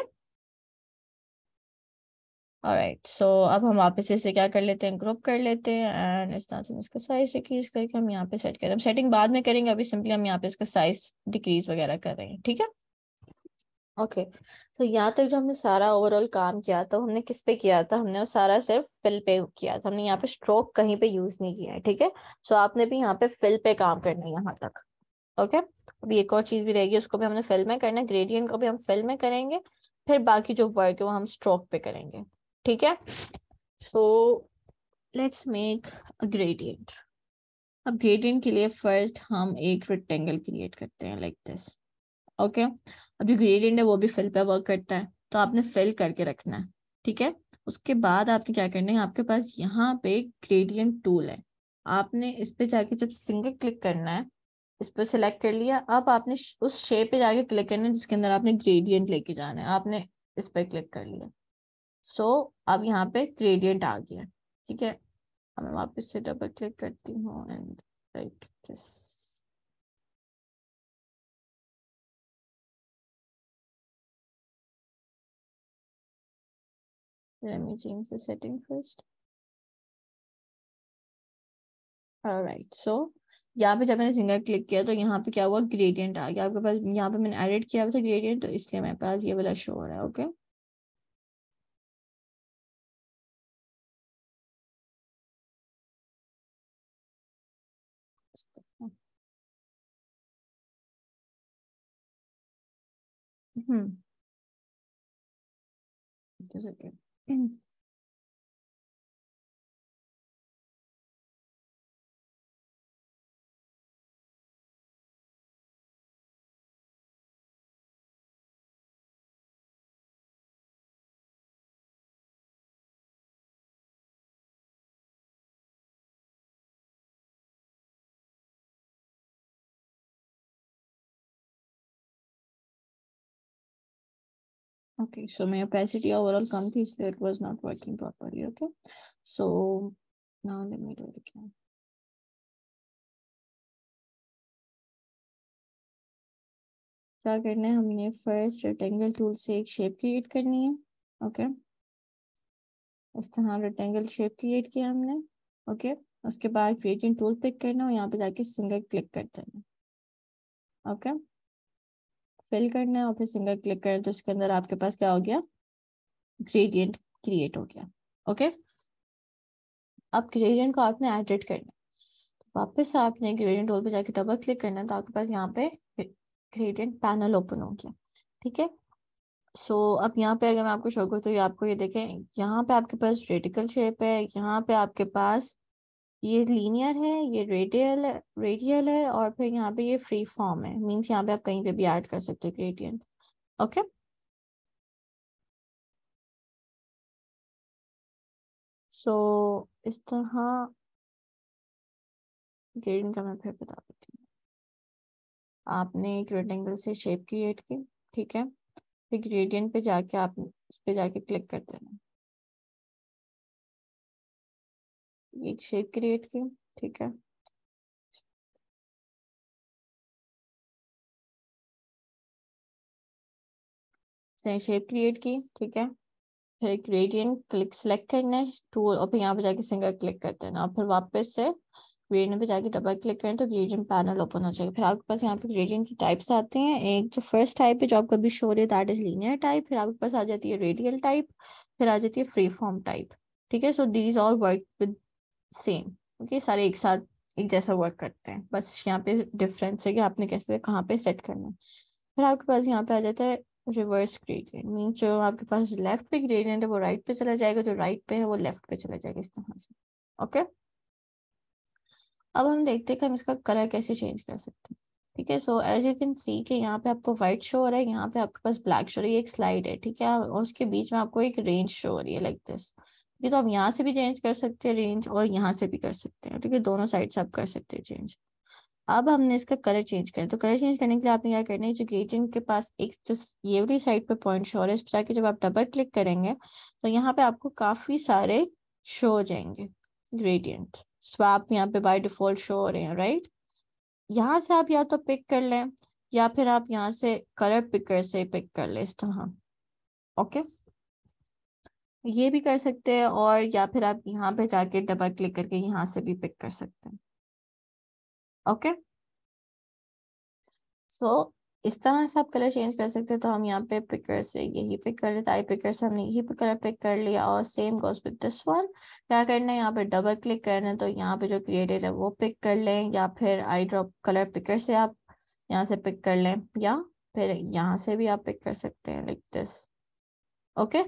ऑलराइट, सो अब हम वापस इसे क्या कर लेते हैं, ग्रुप कर लेते हैं एंड इस तरह से इसका साइज डिक्रीज करके हम यहाँ पे सेट करें। हम सेटिंग बाद में करेंगे, अभी सिंपली हम यहाँ पे इसका साइज डिक्रीज वगैरह कर रहे हैं, ठीक है। ओके, तो यहाँ तक जो हमने सारा ओवरऑल काम किया था, हमने किस पे किया था, हमने वो सारा सिर्फ फिल पे किया था, हमने यहाँ पे स्ट्रोक कहीं पे यूज नहीं किया है, ठीक है। सो आपने भी यहाँ पे फिल पे काम करना है यहाँ तक। ओके, अभी एक और चीज भी रहेगी, उसको भी हमने फिल में करना है, ग्रेडियंट को भी हम फिल में करेंगे, फिर बाकी जो वर्क है वो हम स्ट्रोक पे करेंगे, ठीक है। So let's make a gradient. अब ग्रेडियंट के लिए फर्स्ट हम एक रेक्टेंगल क्रिएट करते हैं लाइक दिस। ओके, अब जो ग्रेडियंट है वो भी फिल पे वर्क करता है, तो आपने फिल करके रखना है, ठीक है। उसके बाद आपने क्या करना है, आपके पास यहाँ पे ग्रेडियंट टूल है, आपने इस पे जाके जब सिंगल क्लिक करना है, इस पर सिलेक्ट कर लिया, अब आपने उस शेप पे जाके क्लिक करना है जिसके अंदर आपने ग्रेडियंट लेके जाना है, आपने इस पर क्लिक कर लिया। सो अब यहाँ पे ग्रेडियंट आ गया, ठीक है। अब मैं वापस से डबल क्लिक करती हूँ and like this. Let me change the setting first. Alright, so यहाँ पे जब मैंने सिंगल क्लिक किया तो यहाँ पे क्या हुआ, ग्रेडियंट आ गया आपके पास। यहाँ पे मैंने एडिट किया हुआ था ग्रेडियंट, तो इसलिए मेरे पास ये वाला शो हो रहा है। ओके, हम्म, ओके, सो मेरी opacity ओवरऑल कम थी इसलिए it was not working properly. Okay, so now let me do it again. क्या करना है, हमने फर्स्ट रेक्टेंगल टूल से एक शेप क्रिएट करनी है। ओके, इस तरह रेक्टेंगल शेप क्रिएट किया हमने। ओके, उसके बाद क्रिएटिंग टूल पिक करना और यहाँ पे जाके सिंगल क्लिक कर देना। ओके, फिल करना है और फिर सिंगल क्लिक करें तो इसके अंदर आपके पास क्या हो गया, ग्रेडियंट क्रिएट हो गया। ओके, अब ग्रेडियंट को आपने एडिट करना है, तो वापस आपने ग्रेडियंट टूल पे जाके डबल क्लिक करना है, तो आपके पास यहाँ पे ग्रेडियंट पैनल ओपन हो गया, ठीक है। सो अब यहाँ पे अगर मैं आपको शो करूँ तो ये आपको ये देखें, यहाँ पे आपके पास रेडिकल शेप है, यहाँ पे आपके पास ये लीनियर है, ये रेडियल है और फिर यहाँ पे ये फ्री फॉर्म है, मीन्स यहाँ पे आप कहीं पे भी ऐड कर सकते हो ग्रेडियंट। ओके, सो इस तरह ग्रेडियंट का मैं फिर बता देती हूँ। आपने एक रेक्टेंगल से शेप क्रिएट की, ठीक है, फिर ग्रेडियंट पे जाके आप इस पे जाके क्लिक कर देना, एक शेप क्रिएट की, ठीक है, शेप क्रिएट की, ठीक है, फिर ग्रेडियंट क्लिक सेलेक्ट करना है टूल और फिर यहाँ पे जाके सिंगल क्लिक कर देना और फिर वापस से ग्रेडियंट पे जाके डबल क्लिक करें तो ग्रेडियंट पैनल ओपन हो जाएगा। फिर आपके पास यहाँ पे ग्रेडियंट की टाइप्स आते हैं, एक जो फर्स्ट टाइप है जो आपको अभी शो हो रही है दैट इज लीनियर टाइप, फिर आपके पास आ जाती है रेडियल टाइप, फिर आ जाती है फ्री फॉर्म टाइप, ठीक है। So these all work with same. Okay, सारे एक साथ एक जैसा वर्क करते हैं, बस यहाँ पे डिफरेंस है कि आपने कैसे कहाँ पे सेट करना है। फिर आपके पास यहाँ पे आ जाता है रिवर्स ग्रेडियंट मीन जो आपके पास लेफ्ट पे ग्रेडियंट है वो राइट पे चला जाएगा, जो राइट पे है वो लेफ्ट पे चला जाएगा, इस तरह से। ओके, अब हम देखते हैं कि हम इसका कलर कैसे चेंज कर सकते हैं। ठीक है, so as you can see कि यहाँ पे आपको व्हाइट शो हो रहा है, यहाँ पे आपके पास ब्लैक शो हो रही है, एक स्लाइड है, ठीक है, और उसके बीच में आपको एक रेंज शो हो रही है लाइक दिस। ये तो हम यहाँ से भी चेंज कर सकते हैं रेंज, और यहाँ से भी कर सकते हैं, ठीक है, दोनों साइड से आप कर सकते हैं चेंज। अब हमने इसका कलर चेंज करना है, तो कलर चेंज करने के लिए आपने क्या करना है, जो ग्रेडियंट के पास एक जो ये वाली साइड पे पॉइंट शो हो रहा है, इस पर जाके जब आप डबल क्लिक करेंगे तो यहाँ पे आपको काफी सारे शो हो जाएंगे ग्रेडियंट। स्वैप यहाँ पे बाय डिफॉल्ट शो हो रहे हैं, राइट। यहाँ से आप या तो पिक कर लें, या फिर आप यहाँ से कलर पिकर से पिक कर ले इस तरह। ओके, ये भी कर सकते हैं, और या फिर आप यहाँ पे जाके डबल क्लिक करके यहाँ से भी पिक कर सकते हैं। ओके, सो इस तरह से आप कलर चेंज कर सकते हैं। तो हम यहाँ पे पिकर से यही पिक कर लेते हैं, आई पिकर से हमने यही पे कलर पिक कर लिया, और same goes with this one. क्या करना है, यहाँ पे डबल क्लिक करना है, तो यहाँ पे जो क्रिएटेड है वो पिक कर लें, या फिर आई ड्रॉप कलर पिकर से आप यहाँ से पिक कर लें, या फिर यहाँ से भी आप पिक कर सकते हैं लाइक दिस। ओके,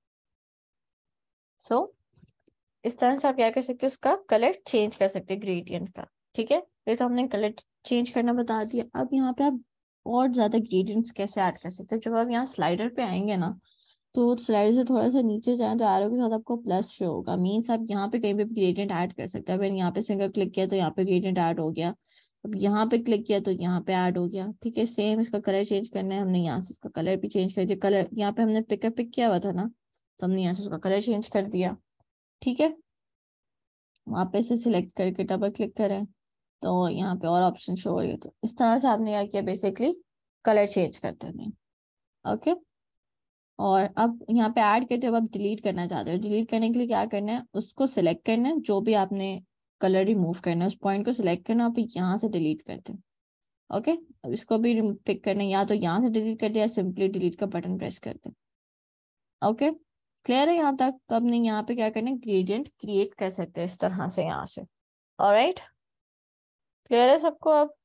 सो इस तरह से आप क्या कर सकते हैं, उसका कलर चेंज कर सकते हैं ग्रेडियंट का। ठीक है, ये तो हमने कलर चेंज करना बता दिया। अब यहाँ पे आप और ज्यादा ग्रेडियंट्स कैसे ऐड कर सकते हैं। जब आप यहाँ स्लाइडर पे आएंगे ना, तो स्लाइडर से थोड़ा सा नीचे जाएं तो एरो के साथ आपको प्लस शो होगा, मीन्स आप यहाँ पे कहीं पे भी ग्रेडियंट ऐड कर सकते हैं। मैंने यहाँ पे सिंगल क्लिक किया तो यहाँ पे ग्रेडियंट ऐड हो गया, अब यहाँ पे क्लिक किया तो यहाँ पे ऐड हो गया। ठीक है, सेम इसका कलर चेंज करना है, हमने यहाँ से इसका कलर भी चेंज कर दिया। कलर यहाँ पे हमने पिक किया हुआ था ना, तो हमने यहाँ से उसका कलर चेंज कर दिया। ठीक है, वहां पे से सिलेक्ट करके डबल क्लिक करें तो यहाँ पे और ऑप्शन शो हो रही है। तो इस तरह से आपने क्या किया, बेसिकली कलर चेंज करते हैं। ओके, और अब यहाँ पे ऐड करते हो, अब डिलीट करना चाहते हो, डिलीट करने के लिए क्या करना है, उसको सिलेक्ट करना है, जो भी आपने कलर रिमूव करना है उस पॉइंट को सिलेक्ट करना, आप यहाँ से डिलीट करते हैं। ओके, अब इसको भी पिक करना है, या तो यहाँ से डिलीट कर दिया, सिंपली डिलीट का बटन प्रेस करते हैं। ओके, क्लियर है यहाँ तक। तो अपने यहाँ पे क्या करना है, ग्रेडियंट क्रिएट कर सकते हैं इस तरह से यहाँ से। ऑलराइट, क्लियर है सबको अब।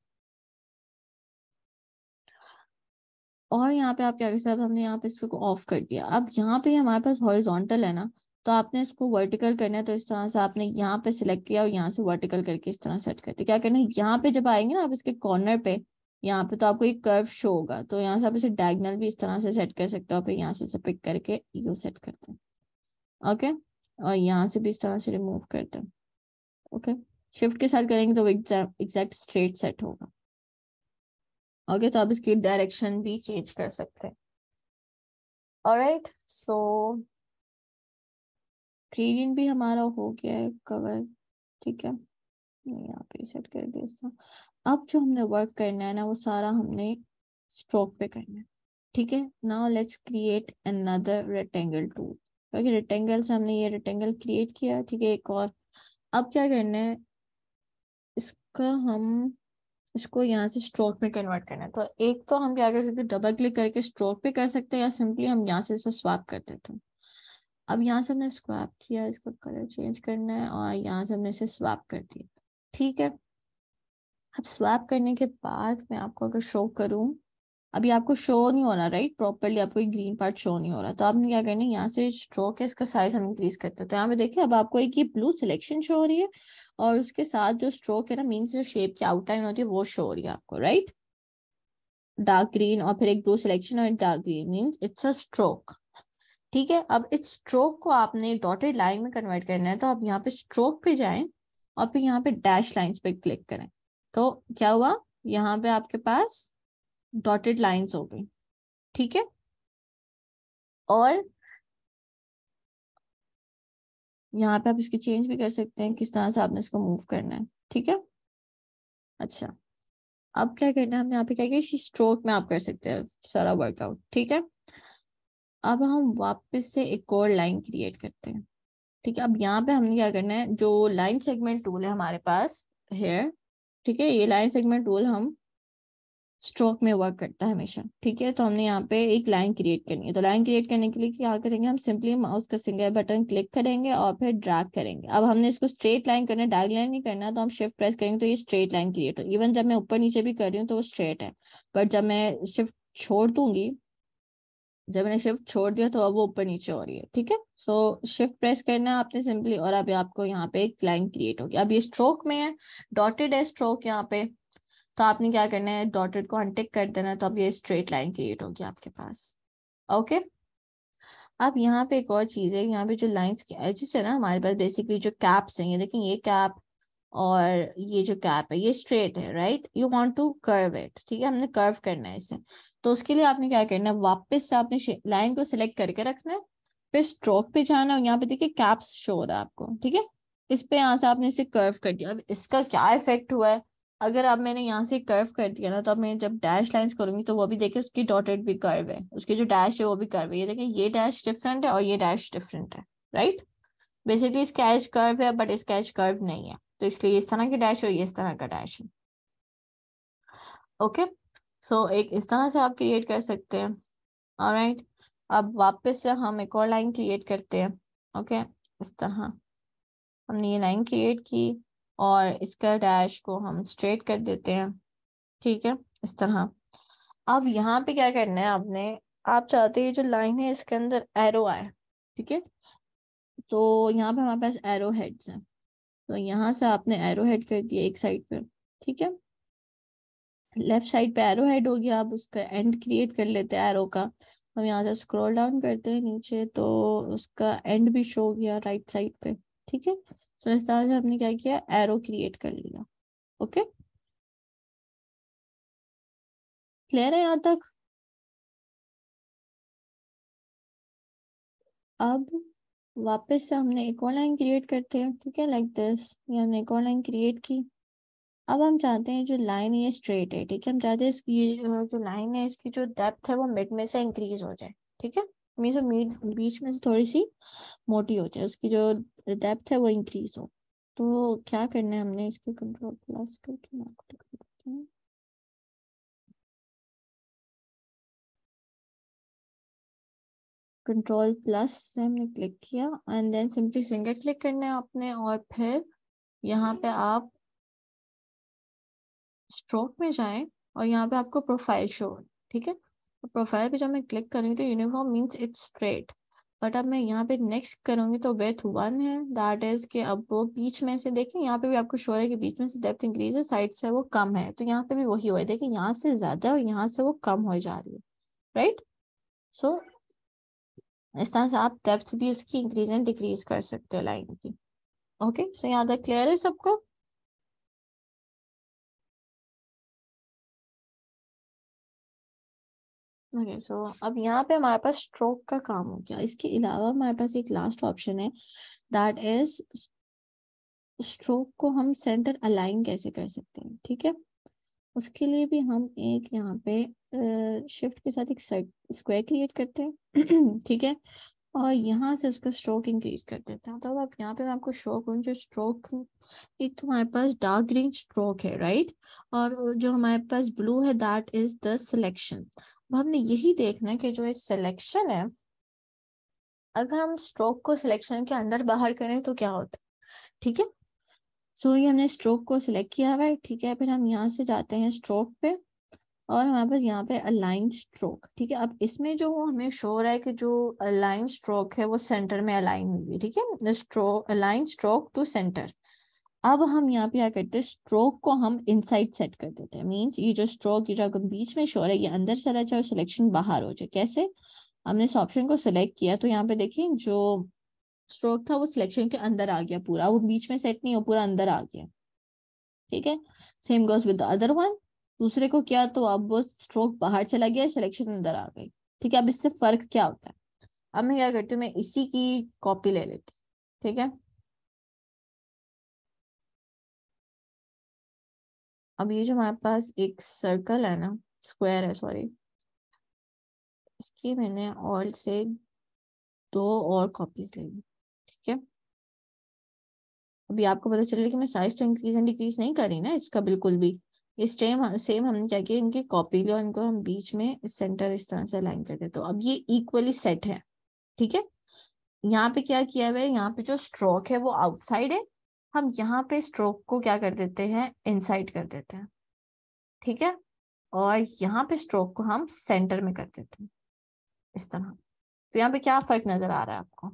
और यहाँ पे आप क्या कर सकते हैं, अब हमने यहाँ पे इसको ऑफ कर दिया। अब यहाँ पे हमारे पास हॉरिजॉन्टल है ना, तो आपने इसको वर्टिकल करना है, तो इस तरह से आपने यहाँ पे सिलेक्ट किया और यहाँ से वर्टिकल करके इस तरह सेट करते। क्या करना है, यहाँ पे जब आएंगे ना आप इसके कॉर्नर पे, यहाँ पे तो आपको एक कर्व शो होगा, तो यहाँ से आप इसे डायगनल भी इस तरह से सेट कर सकते हो, फिर यहाँ से इसे पिक करके यू सेट करते हैं। ओके, और यहाँ से भी इस तरह से रिमूव करते हैं। ओके, शिफ्ट के साथ करेंगे तो एग्जैक्ट स्ट्रेट सेट होगा। ओके, तो आप इसकी डायरेक्शन भी चेंज कर सकते हैं। ऑलराइट, सो ग्रेडियंट भी हमारा हो गया है कवर। ठीक है, यहाँ पे सेट कर दिया इसका। अब जो हमने वर्क करना है ना, वो सारा हमने स्ट्रोक पे करना है। ठीक है, now let's create another rectangle tool. क्योंकि रेक्टेंगल से हमने ये रेक्टेंगल क्रिएट किया, ठीक है, एक और। अब क्या करना है, इसका हम इसको यहाँ से स्ट्रोक में कन्वर्ट करना है। तो एक तो हम क्या कर सकते हैं, डबल क्लिक करके स्ट्रोक पे कर सकते हैं, या सिंपली हम यहाँ से इसे स्वैप कर देते हैं। अब यहाँ से हमने स्वैप किया, इसका कलर चेंज करना है, और यहाँ से हमने इसे स्वैप कर दिया। ठीक है, अब स्वैप करने के बाद मैं आपको अगर शो करूँ, अभी आपको शो नहीं हो रहा, राइट, प्रॉपरली आपको एक ग्रीन पार्ट शो नहीं हो रहा, तो आपने क्या करना है, यहाँ से स्ट्रोक है, इसका साइज हम इंक्रीज करते हैं। तो यहाँ पे देखिए, अब आपको एक ये ब्लू सिलेक्शन शो हो रही है, और उसके साथ जो स्ट्रोक है ना, मीन्स जो शेप की आउटलाइन होती है वो शो हो रही है आपको, राइट, डार्क ग्रीन, और फिर एक ब्लू सिलेक्शन और dark green, means it's a stroke. ठीक है, अब इस स्ट्रोक को आपने डॉटेड लाइन में कन्वर्ट करना है, तो आप यहाँ पे स्ट्रोक पे जाएं, और फिर यहाँ पे डैश लाइंस पे क्लिक करें। तो क्या हुआ, यहाँ पे आपके पास डॉटेड लाइंस हो गई। ठीक है, और यहाँ पे आप इसकी चेंज भी कर सकते हैं, किस तरह से आपने इसको मूव करना है। ठीक है, अच्छा, अब क्या करना है, हमने यहाँ पे क्या किया, स्ट्रोक में आप कर सकते हैं सारा वर्कआउट। ठीक है, अब हम वापस से एक और लाइन क्रिएट करते हैं। ठीक है, अब यहाँ पे हमने क्या करना है, जो लाइन सेगमेंट टूल है हमारे पास है, ठीक है, ये लाइन सेगमेंट टूल हम स्ट्रोक में वर्क करता है हमेशा। ठीक है, तो हमने यहाँ पे एक लाइन क्रिएट करनी है, तो लाइन क्रिएट करने के लिए क्या करेंगे, हम सिंपली माउस का सिंगल बटन क्लिक करेंगे और फिर ड्रैग करेंगे। अब हमने इसको स्ट्रेट लाइन करना है, डायरेक्ट लाइन नहीं करना, तो हम शिफ्ट प्रेस करेंगे तो ये स्ट्रेट लाइन क्रिएट हो। इवन जब मैं ऊपर नीचे भी कर रही हूँ तो वो स्ट्रेट है, बट जब मैं शिफ्ट छोड़ दूंगी जब मैंने शिफ्ट छोड़ दिया तो अब वो ऊपर नीचे हो रही है, ठीक है। सो शिफ्ट प्रेस करना है आपने सिंपली, और अभी आपको यहाँ पे एक लाइन क्रिएट होगी। अब ये स्ट्रोक में है, डॉटेड है स्ट्रोक यहाँ पे, तो आपने क्या करना है, डॉटेड को अनटिक कर देना है, तो अब ये स्ट्रेट लाइन क्रिएट होगी आपके पास। ओके, अब यहाँ पे एक और चीज है, यहाँ पे जो लाइंस के एजेस है ना हमारे पास, बेसिकली जो कैप्स हैं, ये देखें, ये कैप और ये जो कैप है ये स्ट्रेट है, right. You want to curve it, ठीक है, हमने कर्व करना है इसे। तो उसके लिए आपने क्या करना है, वापस से आपने लाइन को सिलेक्ट करके रखना है, फिर स्ट्रोक पे जाना, और यहाँ पे देखिए कैप्स शो हो रहा है आपको, ठीक है। इस पे यहाँ से आपने इसे कर्व कर दिया। अब इसका क्या इफेक्ट हुआ है, अगर अब मैंने यहाँ से कर्व कर दिया ना, तो अब मैं जब डैश लाइंस करूंगी तो वो भी देखिए उसकी डॉटेड भी कर्व है, उसकी जो डैश है वो भी कर्व है। ये देखिए ये डैश डिफरेंट है और ये डैश डिफरेंट है, राइट। बेसिकली इसका एज कर्व है बट इसका एज कर्व नहीं है, तो इसलिए इस तरह की डैश और ये इस तरह का डैश है। ओके, सो एक इस तरह से आप क्रिएट कर सकते हैं। ऑलराइट, अब वापस से हम एक और लाइन क्रिएट करते हैं। ओके, इस तरह हमने ये लाइन क्रिएट की और इसका डैश को हम स्ट्रेट कर देते हैं, ठीक है, इस तरह। अब यहाँ पे क्या करना है आपने, आप चाहते हैं जो लाइन है इसके अंदर एरो आए, ठीक है। तो यहाँ पे हमारे पास एरो हेड्स हैं, तो यहाँ से आपने एरो हेड कर दिया एक साइड पे, ठीक है। लेफ्ट साइड पे एरो हेड हो गया, अब उसका एंड क्रिएट कर लेते हैं एरो का। हम यहाँ से स्क्रॉल डाउन करते हैं नीचे, तो उसका एंड भी शो हो गया राइट साइड पे, ठीक है। तो इस तरह से हमने क्या किया, एरो क्रिएट कर लिया। ओके, क्लियर है यहाँ तक। अब वापस से हमने एक और लाइन क्रिएट करते हैं, ठीक है, लाइक दिस। ये हमने एक और लाइन क्रिएट की। अब हम चाहते हैं जो लाइन है ये स्ट्रेट है, ठीक है। हम चाहते हैं इसकी ये जो लाइन है इसकी जो डेप्थ है वो मिड में से इंक्रीज हो जाए, ठीक है। मीन्स मिड बीच में से थोड़ी सी मोटी हो जाए, उसकी जो डेप्थ है वो इंक्रीज हो। तो क्या करना है हमने, इसके कंट्रोल प्लस करके मैं आपको दिखा देती हूँ। कंट्रोल प्लस से हमने क्लिक किया and then simply single click करना है आपने, और फिर यहाँ पे आप स्ट्रोक में जाएं और यहाँ पे आपको प्रोफाइल शो हो, ठीक है। तो प्रोफाइल पे जब मैं क्लिक करूँगी तो uniform means it's straight, but अब मैं यहाँ पे नेक्स्ट करूँगी तो विथ वन है, दैट इज कि अब वो बीच में से देखें, यहाँ पे भी आपको शो है कि बीच में से डेप्थ इंक्रीज है, साइड से वो कम है, तो यहाँ पे भी वही हुआ है, देखिए यहाँ से ज्यादा और यहाँ से वो कम हो जा रही है, राइट। सो इस तरह से आप डेप्थ भी उसकी इंक्रीज एंड डिक्रीज कर सकते हो लाइन की। ओके, सो यहाँ तक क्लियर है सबको। ओके, सो अब यहाँ पे हमारे पास स्ट्रोक का काम हो गया। इसके अलावा हमारे पास एक लास्ट ऑप्शन है, दैट इज स्ट्रोक को हम सेंटर अलाइन कैसे कर सकते हैं, ठीक है। उसके लिए भी हम एक यहाँ पे शिफ्ट के साथ एक स्क्वायर क्रिएट करते हैं ठीक है, और यहाँ से उसका स्ट्रोक इंक्रीज कर देते हैं। तो अब आप यहाँ पे मैं आपको शो करूँ जो स्ट्रोक, एक तो हमारे पास डार्क ग्रीन स्ट्रोक है, राइट, और जो हमारे पास ब्लू है दैट इज द सिलेक्शन। अब हमने यही देखना है कि जो इस सिलेक्शन है, अगर हम स्ट्रोक को सिलेक्शन के अंदर बाहर करें तो क्या होता है, ठीक है। सो ये हमने स्ट्रोक को सिलेक्ट किया हुआ है, ठीक है। फिर हम यहाँ से जाते हैं स्ट्रोक पे, और हमारे पास यहाँ पे अलाइन स्ट्रोक, ठीक है। अब इसमें जो वो हमें शो हो रहा है कि जो अलाइन स्ट्रोक है वो सेंटर में अलाइन हुई है, ठीक है, stroke align stroke to center. अब हम यहाँ पे क्या करते हैं, स्ट्रोक को हम इनसाइड सेट कर देते हैं, मीन्स ये जो स्ट्रोक, ये जो अगर बीच में शो हो रहा है ये अंदर चला जाए और सिलेक्शन बाहर हो जाए। कैसे, हमने इस ऑप्शन को सिलेक्ट किया तो यहाँ पे देखिए जो स्ट्रोक था वो सिलेक्शन के अंदर आ गया पूरा, वो बीच में सेट नहीं हो, पूरा अंदर आ गया, ठीक है। Same goes with the other one, दूसरे को किया तो अब वो स्ट्रोक बाहर चला गया, सिलेक्शन अंदर आ गई, ठीक है। अब इससे फर्क क्या होता है, अब मैं क्या करती हूँ, मैं इसी की कॉपी ले लेती हूँ, ठीक है। अब ये जो हमारे पास एक सर्कल है ना, स्क्वायर है सॉरी, इसकी मैंने ऑल से दो और कॉपीज ले ली, ठीक है। अभी आपको पता चल रहा है कि मैं साइज तो इंक्रीज एंड डिक्रीज नहीं कर रही ना इसका बिल्कुल भी। ये सेम सेम हमने क्या किया, इनकी कॉपी ली और इनको हम बीच में सेंटर इस तरह से अलाइन कर देते, तो अब ये इक्वली सेट है, ठीक है। यहाँ पे क्या किया हुआ है, यहाँ पे जो स्ट्रोक है वो आउटसाइड है, हम यहाँ पे स्ट्रोक को क्या कर देते हैं, इनसाइड कर देते हैं, ठीक है। और यहाँ पे स्ट्रोक को हम सेंटर में कर देते हैं। इस तरह। तो यहाँ पे क्या फर्क नजर आ रहा है आपको?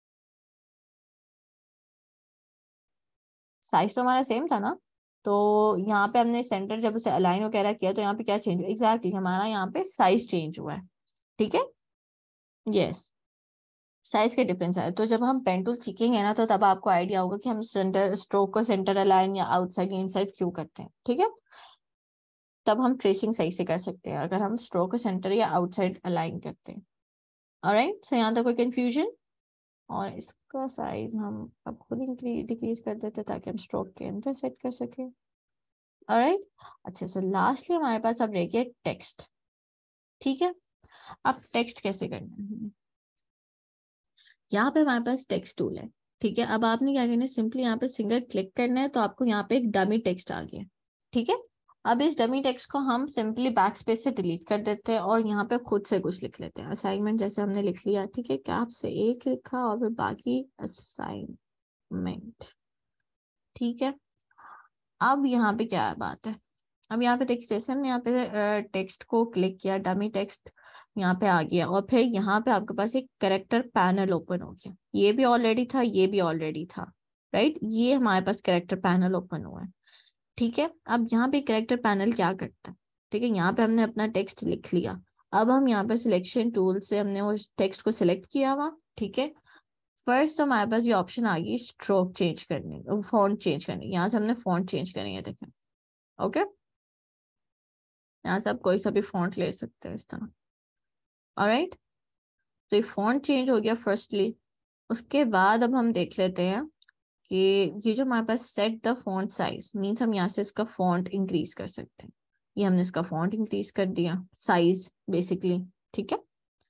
साइज तो हमारा सेम था ना, तो यहाँ पे हमने सेंटर जब उसे अलाइन वगैरह किया तो यहाँ पे क्या चेंज हुआ? एग्जैक्टली हमारा यहाँ पे साइज चेंज हुआ है। ठीक है, यस, साइज का डिफरेंस है। तो जब हम पेन टूल सीखेंगे ना, तो तब आपको आइडिया होगा कि हम सेंटर स्ट्रोक को सेंटर अलाइन या आउटसाइड या इनसाइड क्यों करते हैं। ठीक है, तब हम ट्रेसिंग सही से कर सकते हैं अगर हम स्ट्रोक को सेंटर या आउटसाइड अलाइन करते हैं। ऑलराइट, सो यहाँ तक कोई कंफ्यूजन? और इसका साइज हम अब खुद डिक्रीज कर देते हैं ताकि हम स्ट्रोक के अंदर सेट कर सके। ऑलराइट, अच्छा, सो लास्टली हमारे पास अब रह गया टेक्स्ट। ठीक है, अब टेक्स्ट कैसे करना है? यहाँ पे हमारे पास टेक्स्ट टूल है। ठीक है, अब आपने क्या करना है, सिंपली यहाँ पे सिंगल क्लिक करना है, तो आपको यहाँ पे एक डमी टेक्स्ट आ गया। ठीक है, अब इस डमी टेक्स्ट को हम सिंपली बैक स्पेस से डिलीट कर देते हैं और यहाँ पे खुद से कुछ लिख लेते हैं। असाइनमेंट जैसे हमने लिख लिया, ठीक है, कैप से एक लिखा और फिर बाकी असाइनमेंट। ठीक है, अब यहाँ पे क्या बात है? अब यहाँ पे देखिए, जैसे हमने यहाँ पे टेक्स्ट को क्लिक किया, डमी टेक्स्ट यहाँ पे आ गया और फिर यहाँ पे आपके पास एक करेक्टर पैनल ओपन हो गया। ये भी ऑलरेडी था, ये भी ऑलरेडी था, राइट? ये हमारे पास करेक्टर पैनल ओपन हुआ है। ठीक है, अब यहाँ पे करेक्टर पैनल क्या करता है? ठीक है, यहाँ पे हमने अपना टेक्स्ट लिख लिया। अब हम यहाँ पे सिलेक्शन टूल से हमने वो टेक्स्ट को सिलेक्ट किया हुआ। ठीक है, फर्स्ट तो हमारे पास ये ऑप्शन आ गई स्ट्रोक चेंज करने, फॉन्ट चेंज करने। यहाँ से हमने फॉन्ट चेंज करेंगे, देखें। ओके, यहाँ से आप कोई सा भी फॉन्ट ले सकते हैं इस तरह। ऑलराइट, तो ये फॉन्ट चेंज हो गया फर्स्टली। उसके बाद अब हम देख लेते हैं कि ये जो हमारे पास set the font size means, हम यहाँ से इसका फॉन्ट इंक्रीज कर सकते हैं। ये हमने इसका फॉन्ट इंक्रीज कर दिया, साइज बेसिकली। ठीक है,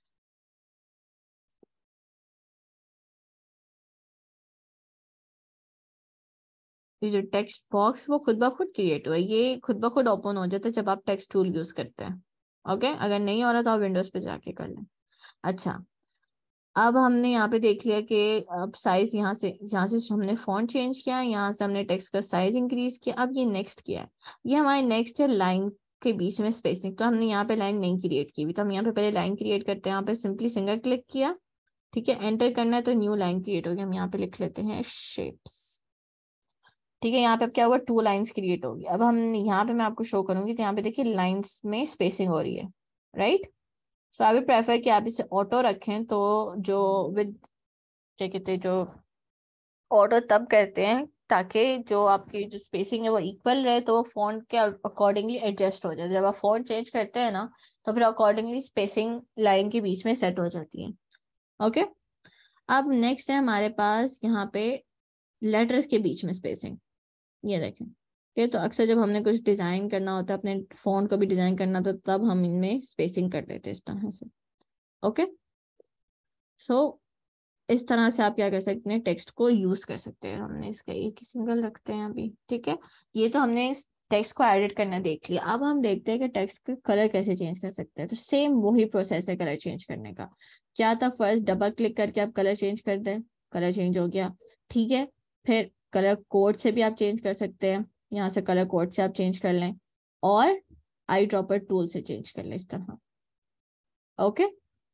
ये जो टेक्स्ट बॉक्स वो खुद ब खुद क्रिएट हुआ है, ये खुद ब खुद ओपन हो जाता है जब आप टेक्स्ट टूल यूज करते हैं। ओके, अगर नहीं हो रहा तो आप विंडोज पे जाके कर लें। अच्छा, अब हमने यहाँ पे देख लिया कि अब साइज यहाँ से हमने फॉन्ट चेंज किया, यहाँ से हमने टेक्स्ट का साइज इंक्रीज किया। अब ये नेक्स्ट किया है, ये हमारे नेक्स्ट है लाइन के बीच में स्पेसिंग। तो हमने यहाँ पे लाइन नहीं क्रिएट की हुई, तो हम यहाँ पे पहले लाइन क्रिएट करते हैं। यहाँ पे सिंपली सिंगल क्लिक किया, ठीक है, एंटर करना है तो न्यू लाइन क्रिएट होगी। हम यहाँ पे लिख लेते हैं शेप्स। ठीक है, यहाँ पे अब क्या होगा, 2 लाइन्स क्रिएट होगी। अब हम यहाँ पे मैं आपको शो करूंगी, तो यहाँ पे देखिए लाइन्स में स्पेसिंग हो रही है, right? So I will prefer कि आप इसे ऑटो रखें, तो जो विद क्या कहते हैं, जो ऑटो तब करते हैं ताकि जो आपकी जो स्पेसिंग है वो इक्वल रहे, तो वो फॉन्ट के अकॉर्डिंगली एडजस्ट हो जाए। जब आप फॉन्ट चेंज करते हैं ना, तो फिर अकॉर्डिंगली स्पेसिंग लाइन के बीच में सेट हो जाती है। ओके, अब नेक्स्ट है हमारे पास यहाँ पे लेटर्स के बीच में स्पेसिंग। ये देखें, ये तो अक्सर जब हमने कुछ डिजाइन करना होता है, अपने फॉन्ट को भी डिजाइन करना, तो तब हम इनमें स्पेसिंग कर देते हैं इस तरह से। ओके, सो इस तरह से आप क्या कर सकते हैं, टेक्स्ट को यूज कर सकते हैं। हमने इसका एक ही सिंगल रखते हैं अभी। ठीक है, ये तो हमने इस टेक्स्ट को एडिट करना देख लिया। अब हम देखते हैं कि टेक्स्ट का कलर कैसे चेंज कर सकते हैं। तो सेम वही प्रोसेस है कलर चेंज करने का। क्या था, फर्स्ट डबल क्लिक करके आप कलर चेंज कर दें, कलर चेंज हो गया। ठीक है, फिर कलर कोड से भी आप चेंज कर सकते हैं, यहाँ से कलर कोड से आप चेंज कर लें, और आई ड्रॉपर टूल से चेंज कर लें इस तरह। ओके,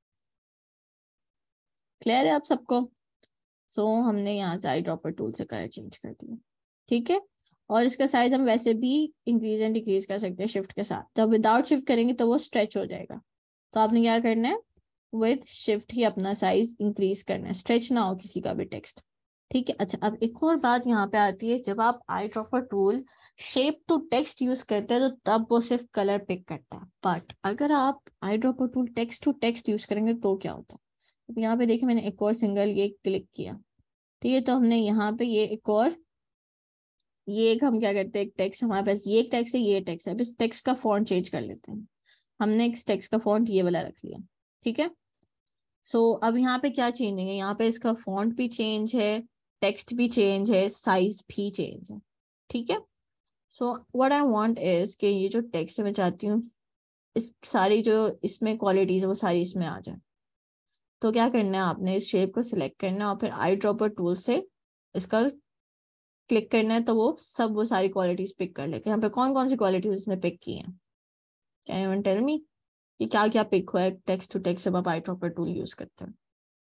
क्लियर है आप सबको? सो हमने यहाँ से आई ड्रॉपर टूल से कलर चेंज कर दिया। ठीक है, और इसका साइज हम वैसे भी इंक्रीज एंड डिक्रीज कर सकते हैं शिफ्ट के साथ। जब विदाउट शिफ्ट करेंगे तो वो स्ट्रेच हो जाएगा। तो आपने क्या करना है, विद शिफ्ट ही अपना साइज इंक्रीज करना है, स्ट्रेच ना हो किसी का भी टेक्स्ट। ठीक है, अच्छा, अब एक और बात यहाँ पे आती है, जब आप eye dropper tool shape to text use करते हैं तो तब वो सिर्फ कलर पिक करता है। बट अगर आप eye dropper tool text to text use करेंगे तो क्या होता है? अब यहाँ पे देखिए, मैंने एक और सिंगल ये क्लिक किया। ठीक है, तो हमने यहाँ पे ये एक और, ये एक हम क्या करते हैं, एक टेक्स्ट हमारे पास, ये एक टेक्स्ट है, ये टेक्स्ट है। अब इस टेक्स्ट का फॉन्ट चेंज कर लेते हैं। हमने इस टेक्स्ट का फॉन्ट ये वाला रख लिया। ठीक है, सो अब यहाँ पे क्या चेंज है, यहाँ पे इसका फॉन्ट भी चेंज है, टेक्स्ट भी चेंज है, साइज भी चेंज है। ठीक है, so what I want is कि ये जो टेक्स्ट है मैं चाहती हूँ इस सारी जो इसमें क्वालिटीज है वो सारी इसमें आ जाए। तो क्या करना है, आपने इस शेप को सिलेक्ट करना है और फिर आई ड्रॉपर टूल से इसका क्लिक करना है, तो वो सब वो सारी क्वालिटीज पिक कर लेते हैं। यहाँ पे कौन कौन सी क्वालिटीज उसने पिक की हैं, कैन यू टेल मी? कि क्या क्या पिक हुआ है टेक्स्ट टू टेक्स्ट जब आप आई ड्रॉपर टूल यूज करते हैं?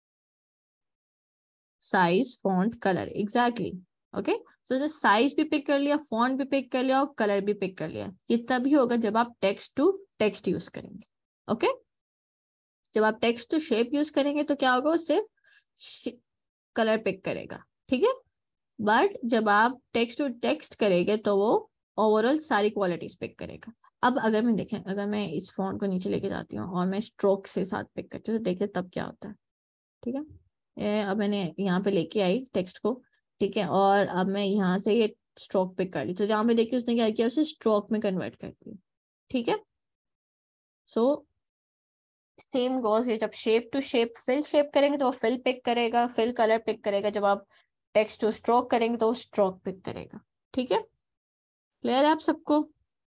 Size, font, colour, exactly. Okay, so जो साइज भी पिक कर लिया, फॉन्ट भी पिक कर लिया और कलर भी पिक कर लिया, ये तभी होगा जब आप टेक्स्ट टू टेक्स्ट यूज करेंगे। ओके, जब आप टेक्स्ट टू शेप यूज करेंगे तो क्या होगा, वो सिर्फ कलर पिक करेगा, ठीक है। बट जब आप टेक्स्ट टू टेक्स्ट करेंगे तो वो ओवरऑल सारी क्वालिटीज पिक करेगा। अब अगर मैं देखें, अगर मैं इस फॉन्ट को नीचे लेके जाती हूँ और मैं स्ट्रोक से साथ पिक करती हूँ तो देखिए तब क्या होता है, ठीक है। अब मैंने यहाँ पे लेके आई टेक्स्ट को, ठीक है, और अब मैं यहाँ से ये स्ट्रोक पिक कर ली, तो यहाँ पे देखिए उसने क्या किया, उसे स्ट्रोक में कन्वर्ट कर दिया, ठीक है। सो सेम गोज, ये जब shape to shape fill shape करेंगे तो वो फिल पिक करेगा, फिल कलर पिक करेगा। जब आप टेक्स्ट टू स्ट्रोक करेंगे तो वो स्ट्रोक पिक करेगा, ठीक है। क्लियर है आप सबको?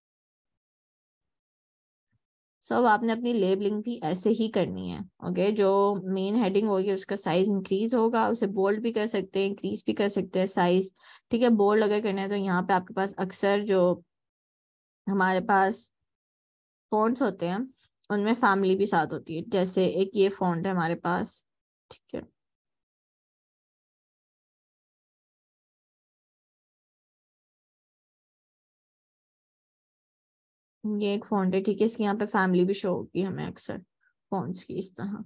सब आपने अपनी लेबलिंग भी ऐसे ही करनी है। ओके, जो मेन हेडिंग होगी उसका साइज इंक्रीज होगा, उसे बोल्ड भी कर सकते हैं, इंक्रीज भी कर सकते हैं साइज, ठीक है। बोल्ड अगर करना है तो यहाँ पे आपके पास अक्सर जो हमारे पास फॉन्ट्स होते हैं उनमें फैमिली भी साथ होती है, जैसे एक ये फॉन्ट है हमारे पास, ठीक है। ये एक फॉन्ट है, ठीक है, इसकी यहाँ पे फैमिली भी शो होगी हमें अक्सर फॉन्ट्स की इस तरह।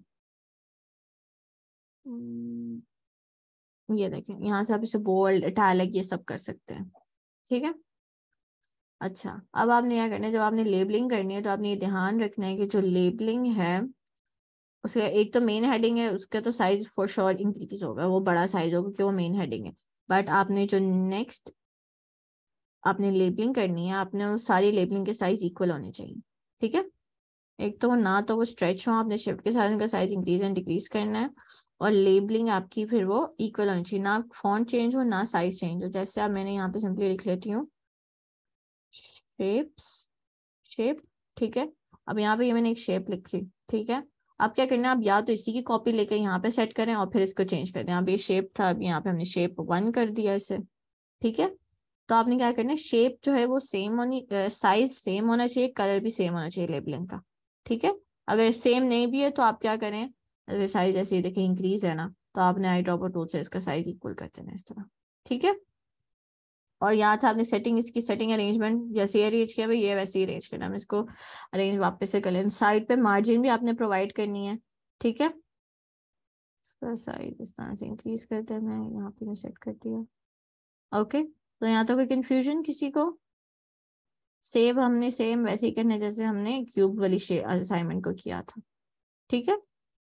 ये देखें, यहाँ से आप इसे बोल्ड, इटैलिक ये सब कर सकते हैं, ठीक है। अच्छा, अब आपने क्या करना है, जब आपने लेबलिंग करनी है तो आपने ये ध्यान रखना है कि जो लेबलिंग है उसका एक तो मेन हेडिंग है, उसका तो साइज फॉर श्योर इंक्रीज होगा, वो बड़ा साइज होगा क्योंकि वो मेन हेडिंग है। बट आपने जो नेक्स्ट आपने लेबलिंग करनी है, आपने उस सारी लेबलिंग के साइज इक्वल होने चाहिए, ठीक है। एक तो ना तो वो स्ट्रेच हो, आपने शिफ्ट के साथ इनका साइज इंक्रीज एंड डिक्रीज करना है, और लेबलिंग आपकी फिर वो इक्वल होनी चाहिए, ना फॉन्ट चेंज हो ना साइज चेंज हो। जैसे अब मैंने यहाँ पे सिंपली लिख लेती हूँ शेप्स, शेप, ठीक है। अब यहाँ पे ये मैंने एक शेप लिखी, ठीक है। अब क्या करना है, आप या तो इसी की कॉपी लेकर यहाँ पे सेट करें और फिर इसको चेंज कर दें। अब ये शेप था, अब यहाँ पे हमने शेप 1 कर दिया इसे, ठीक है। तो आपने क्या करना है, शेप जो है वो सेम होनी, साइज सेम होना चाहिए, कलर भी सेम होना चाहिए लेबलिंग का, ठीक है। अगर सेम नहीं भी है तो आप क्या करें, अगर साइज जैसे ये देखिए इंक्रीज है ना, तो आपने आई ड्रॉपर टूल से इसका साइज इक्वल कर देना इस तरह, ठीक है। और यहाँ से आपने सेटिंग, इसकी सेटिंग अरेंजमेंट जैसे अरेंज किया भाई ये वैसे ही अरेंज करना है। हम इसको अरेंज वापस से कर लें। साइड पे मार्जिन भी आपने प्रोवाइड करनी है, ठीक है। इसका साइज इस तरह से इंक्रीज कर देना है, यहाँ पे सेट कर दिया। ओके, तो यहाँ तक कोई कंफ्यूजन किसी को? सेव हमने सेम वैसे ही करना है जैसे हमने क्यूब वाली असाइनमेंट को किया था, ठीक है।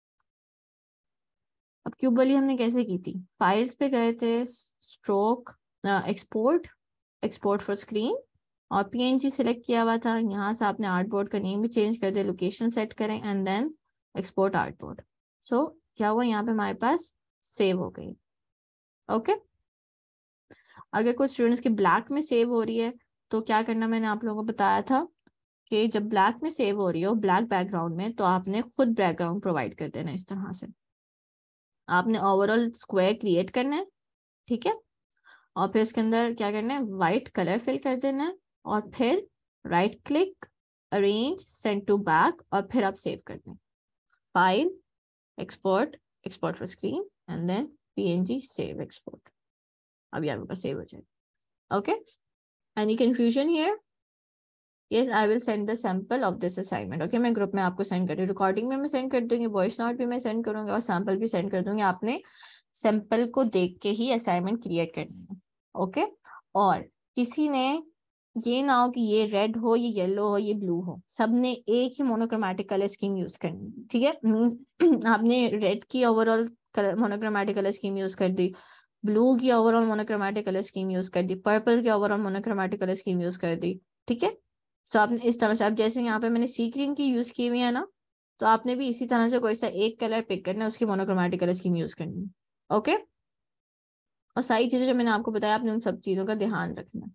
अब क्यूब वाली हमने कैसे की थी, फाइल्स पे गए थे, stroke, export, export for screen, और पीएनजी सिलेक्ट किया हुआ था। यहाँ से आपने आर्टबोर्ड का नेम भी चेंज कर दिया, लोकेशन सेट करें and then export artboard. So क्या हुआ, यहाँ पे हमारे पास सेव हो गई। ओके, अगर कोई स्टूडेंट्स की ब्लैक में सेव हो रही है तो क्या करना, मैंने आप लोगों को बताया था कि जब ब्लैक में सेव हो रही हो ब्लैक बैकग्राउंड में, तो आपने खुद बैकग्राउंड प्रोवाइड कर देना इस तरह से। आपने ओवरऑल स्क्वायर क्रिएट करना है, ठीक है, और फिर इसके अंदर क्या करना है, वाइट कलर फिल कर देना है, और फिर right click, arrange, send to back, और फिर आप सेव कर दें। File, export, export for screen and then PNG save export. अब ये आपके पास सेव हो जाएगा। Okay, any confusion here? Yes, I will send the sample of this assignment. Okay, मैं ग्रुप में आपको सेंड कर रही हूँ, रिकॉर्डिंग में मैं सेंड कर दूंगी, वॉइस नोट भी मैं सेंड करूंगी और सैंपल भी सेंड कर दूंगी। आपने सैंपल को देख के ही असाइनमेंट क्रिएट करनी है, ओके। और किसी ने ये ना हो कि ये रेड हो, ये येलो हो, ये ब्लू हो, सबने एक ही मोनोक्रोमेटिक कलर स्कीम यूज करनी है, ठीक है। मीन्स आपने रेड की overall monochromatic colour scheme use कर दी, ब्लू की overall monochromatic colour scheme use कर दी, पर्पल की overall monochromatic colour scheme use कर दी, ठीक है। सो आपने इस तरह से, अब जैसे यहाँ पे मैंने सी ग्रीन की यूज की हुई है ना, तो आपने भी इसी तरह से कोई सा एक कलर पिक करना है, उसकी मोनोक्रोमेटिक कलर स्कीम यूज करनी है, ओके। और सारी चीजें जो मैंने आपको बताया, आपने उन सब चीजों का ध्यान रखना है।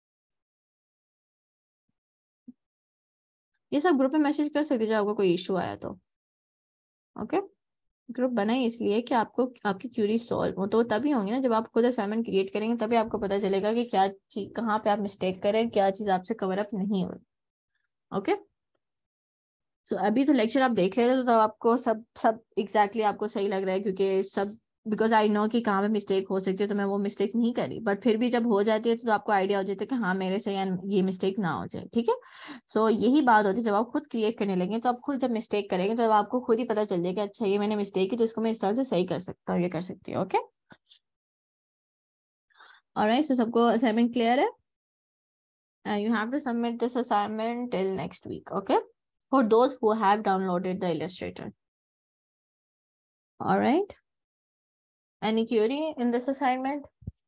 ये सब ग्रुप में मैसेज कर सकते जब आपको कोई इशू आया तो, ओके। ग्रुप बना ही इसलिए कि आपको आपकी क्यूरी सॉल्व हो, तो तभी होंगी ना जब आप खुद असाइनमेंट क्रिएट करेंगे, तभी आपको पता चलेगा कि क्या चीज कहाँ पे आप मिस्टेक करें, क्या चीज आपसे कवर अप नहीं हो रही, ओके। सो अभी तो लेक्चर आप देख लेते तो आपको सब सब एग्जैक्टली आपको सही लग रहा है, क्योंकि सब बिकॉज आई नो कि कहाँ पे मिस्टेक हो सकती है, तो मैं वो मिस्टेक नहीं करी, बट फिर भी जब हो जाती है तो आपको आइडिया हो जाता है कि हाँ मेरे से ये मिस्टेक ना हो जाए, ठीक है। सो यही बात होती है, जब आप खुद क्रिएट करने लगे तो आप खुद जब मिस्टेक करेंगे तो आपको खुद ही पता चल जाएगा, अच्छा ये मैंने मिस्टेक की तो इसको मैं इस तरह से सही कर सकता हूँ, ये कर सकती हूँ। ओके, ऑलराइट, सो सबको असाइनमेंट क्लियर है? You have to submit this assignment till next week, okay, for those who have downloaded the Illustrator. All right, any query in this assignment?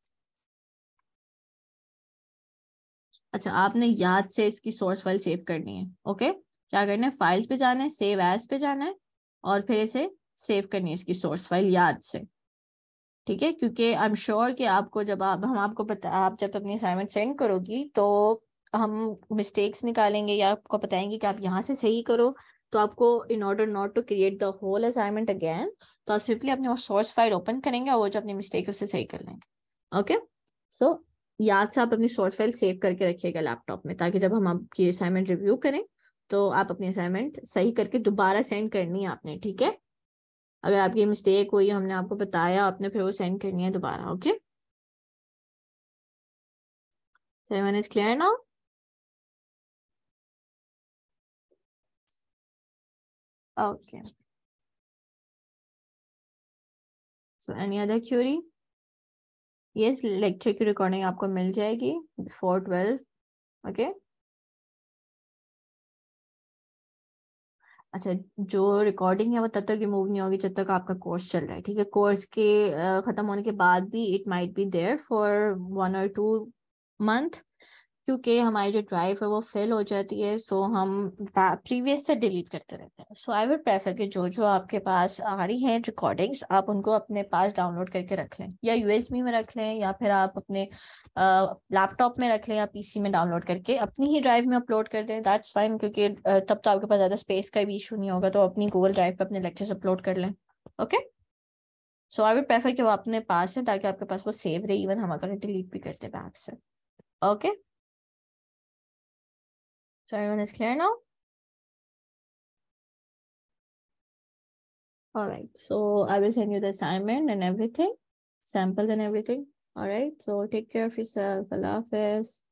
अच्छा, आपने याद से इसकी सोर्स फाइल सेव करनी है। Okay, क्या करना है, फाइल्स पे जाना है, सेव एज पे जाना है, और फिर इसे सेव करनी है इसकी सोर्स फाइल याद से, ठीक है। क्योंकि आई एम श्योर कि आपको जब हम आपको आप जब अपनी असाइनमेंट सेंड करोगी तो हम मिस्टेक्स निकालेंगे या आपको बताएंगे कि आप यहाँ से सही करो, तो आपको in order not to create the whole assignment again, तो आप सिंपली अपने वो सोर्स फाइल ओपन करेंगे और वो जो अपनी मिस्टेक है उससे सही कर लेंगे। ओके, सो याद से आप अपनी सोर्स फाइल सेव करके रखिएगा लैपटॉप में, ताकि जब हम आपकी असाइनमेंट रिव्यू करें तो आप अपनी असाइनमेंट सही करके दोबारा सेंड करनी है आपने, ठीक है। अगर आपकी मिस्टेक हुई, हमने आपको बताया, आपने फिर वो सेंड करनी है दोबारा। Okay, so everyone is clear now? Okay, so any other query? yes, lecture की रिकॉर्डिंग आपको मिल जाएगी बिफोर 12। ओके, अच्छा, जो रिकॉर्डिंग है वो तब तक रिमूव नहीं होगी जब तक आपका कोर्स चल रहा है, ठीक है। कोर्स के खत्म होने के बाद भी it might be there for 1 or 2 month, क्योंकि हमारी जो ड्राइव है वो फेल हो जाती है, सो हम प्रीवियस से डिलीट करते रहते हैं। सो आई वुड प्रेफर कि जो जो आपके पास आ रही है रिकॉर्डिंग्स, आप उनको अपने पास डाउनलोड करके रख लें, या यूएसबी में रख लें, या फिर आप अपने लैपटॉप में रख लें, या पीसी में डाउनलोड करके अपनी ही ड्राइव में अपलोड कर दें, दैट्स फाइन, क्योंकि तब तो आपके पास ज़्यादा स्पेस का भी इशू नहीं होगा, तो अपनी गूगल ड्राइव पर अपने लेक्चर्स अपलोड कर लें। Okay, so I would prefer कि वो अपने पास है, ताकि आपके पास वो सेव रहे, इवन हम अगर डिलीट भी करते बैक से। Okay, so everyone is clear now? All right, so I will send you the assignment and everything, samples and everything. All right, so take care of yourself. Allah Hafiz.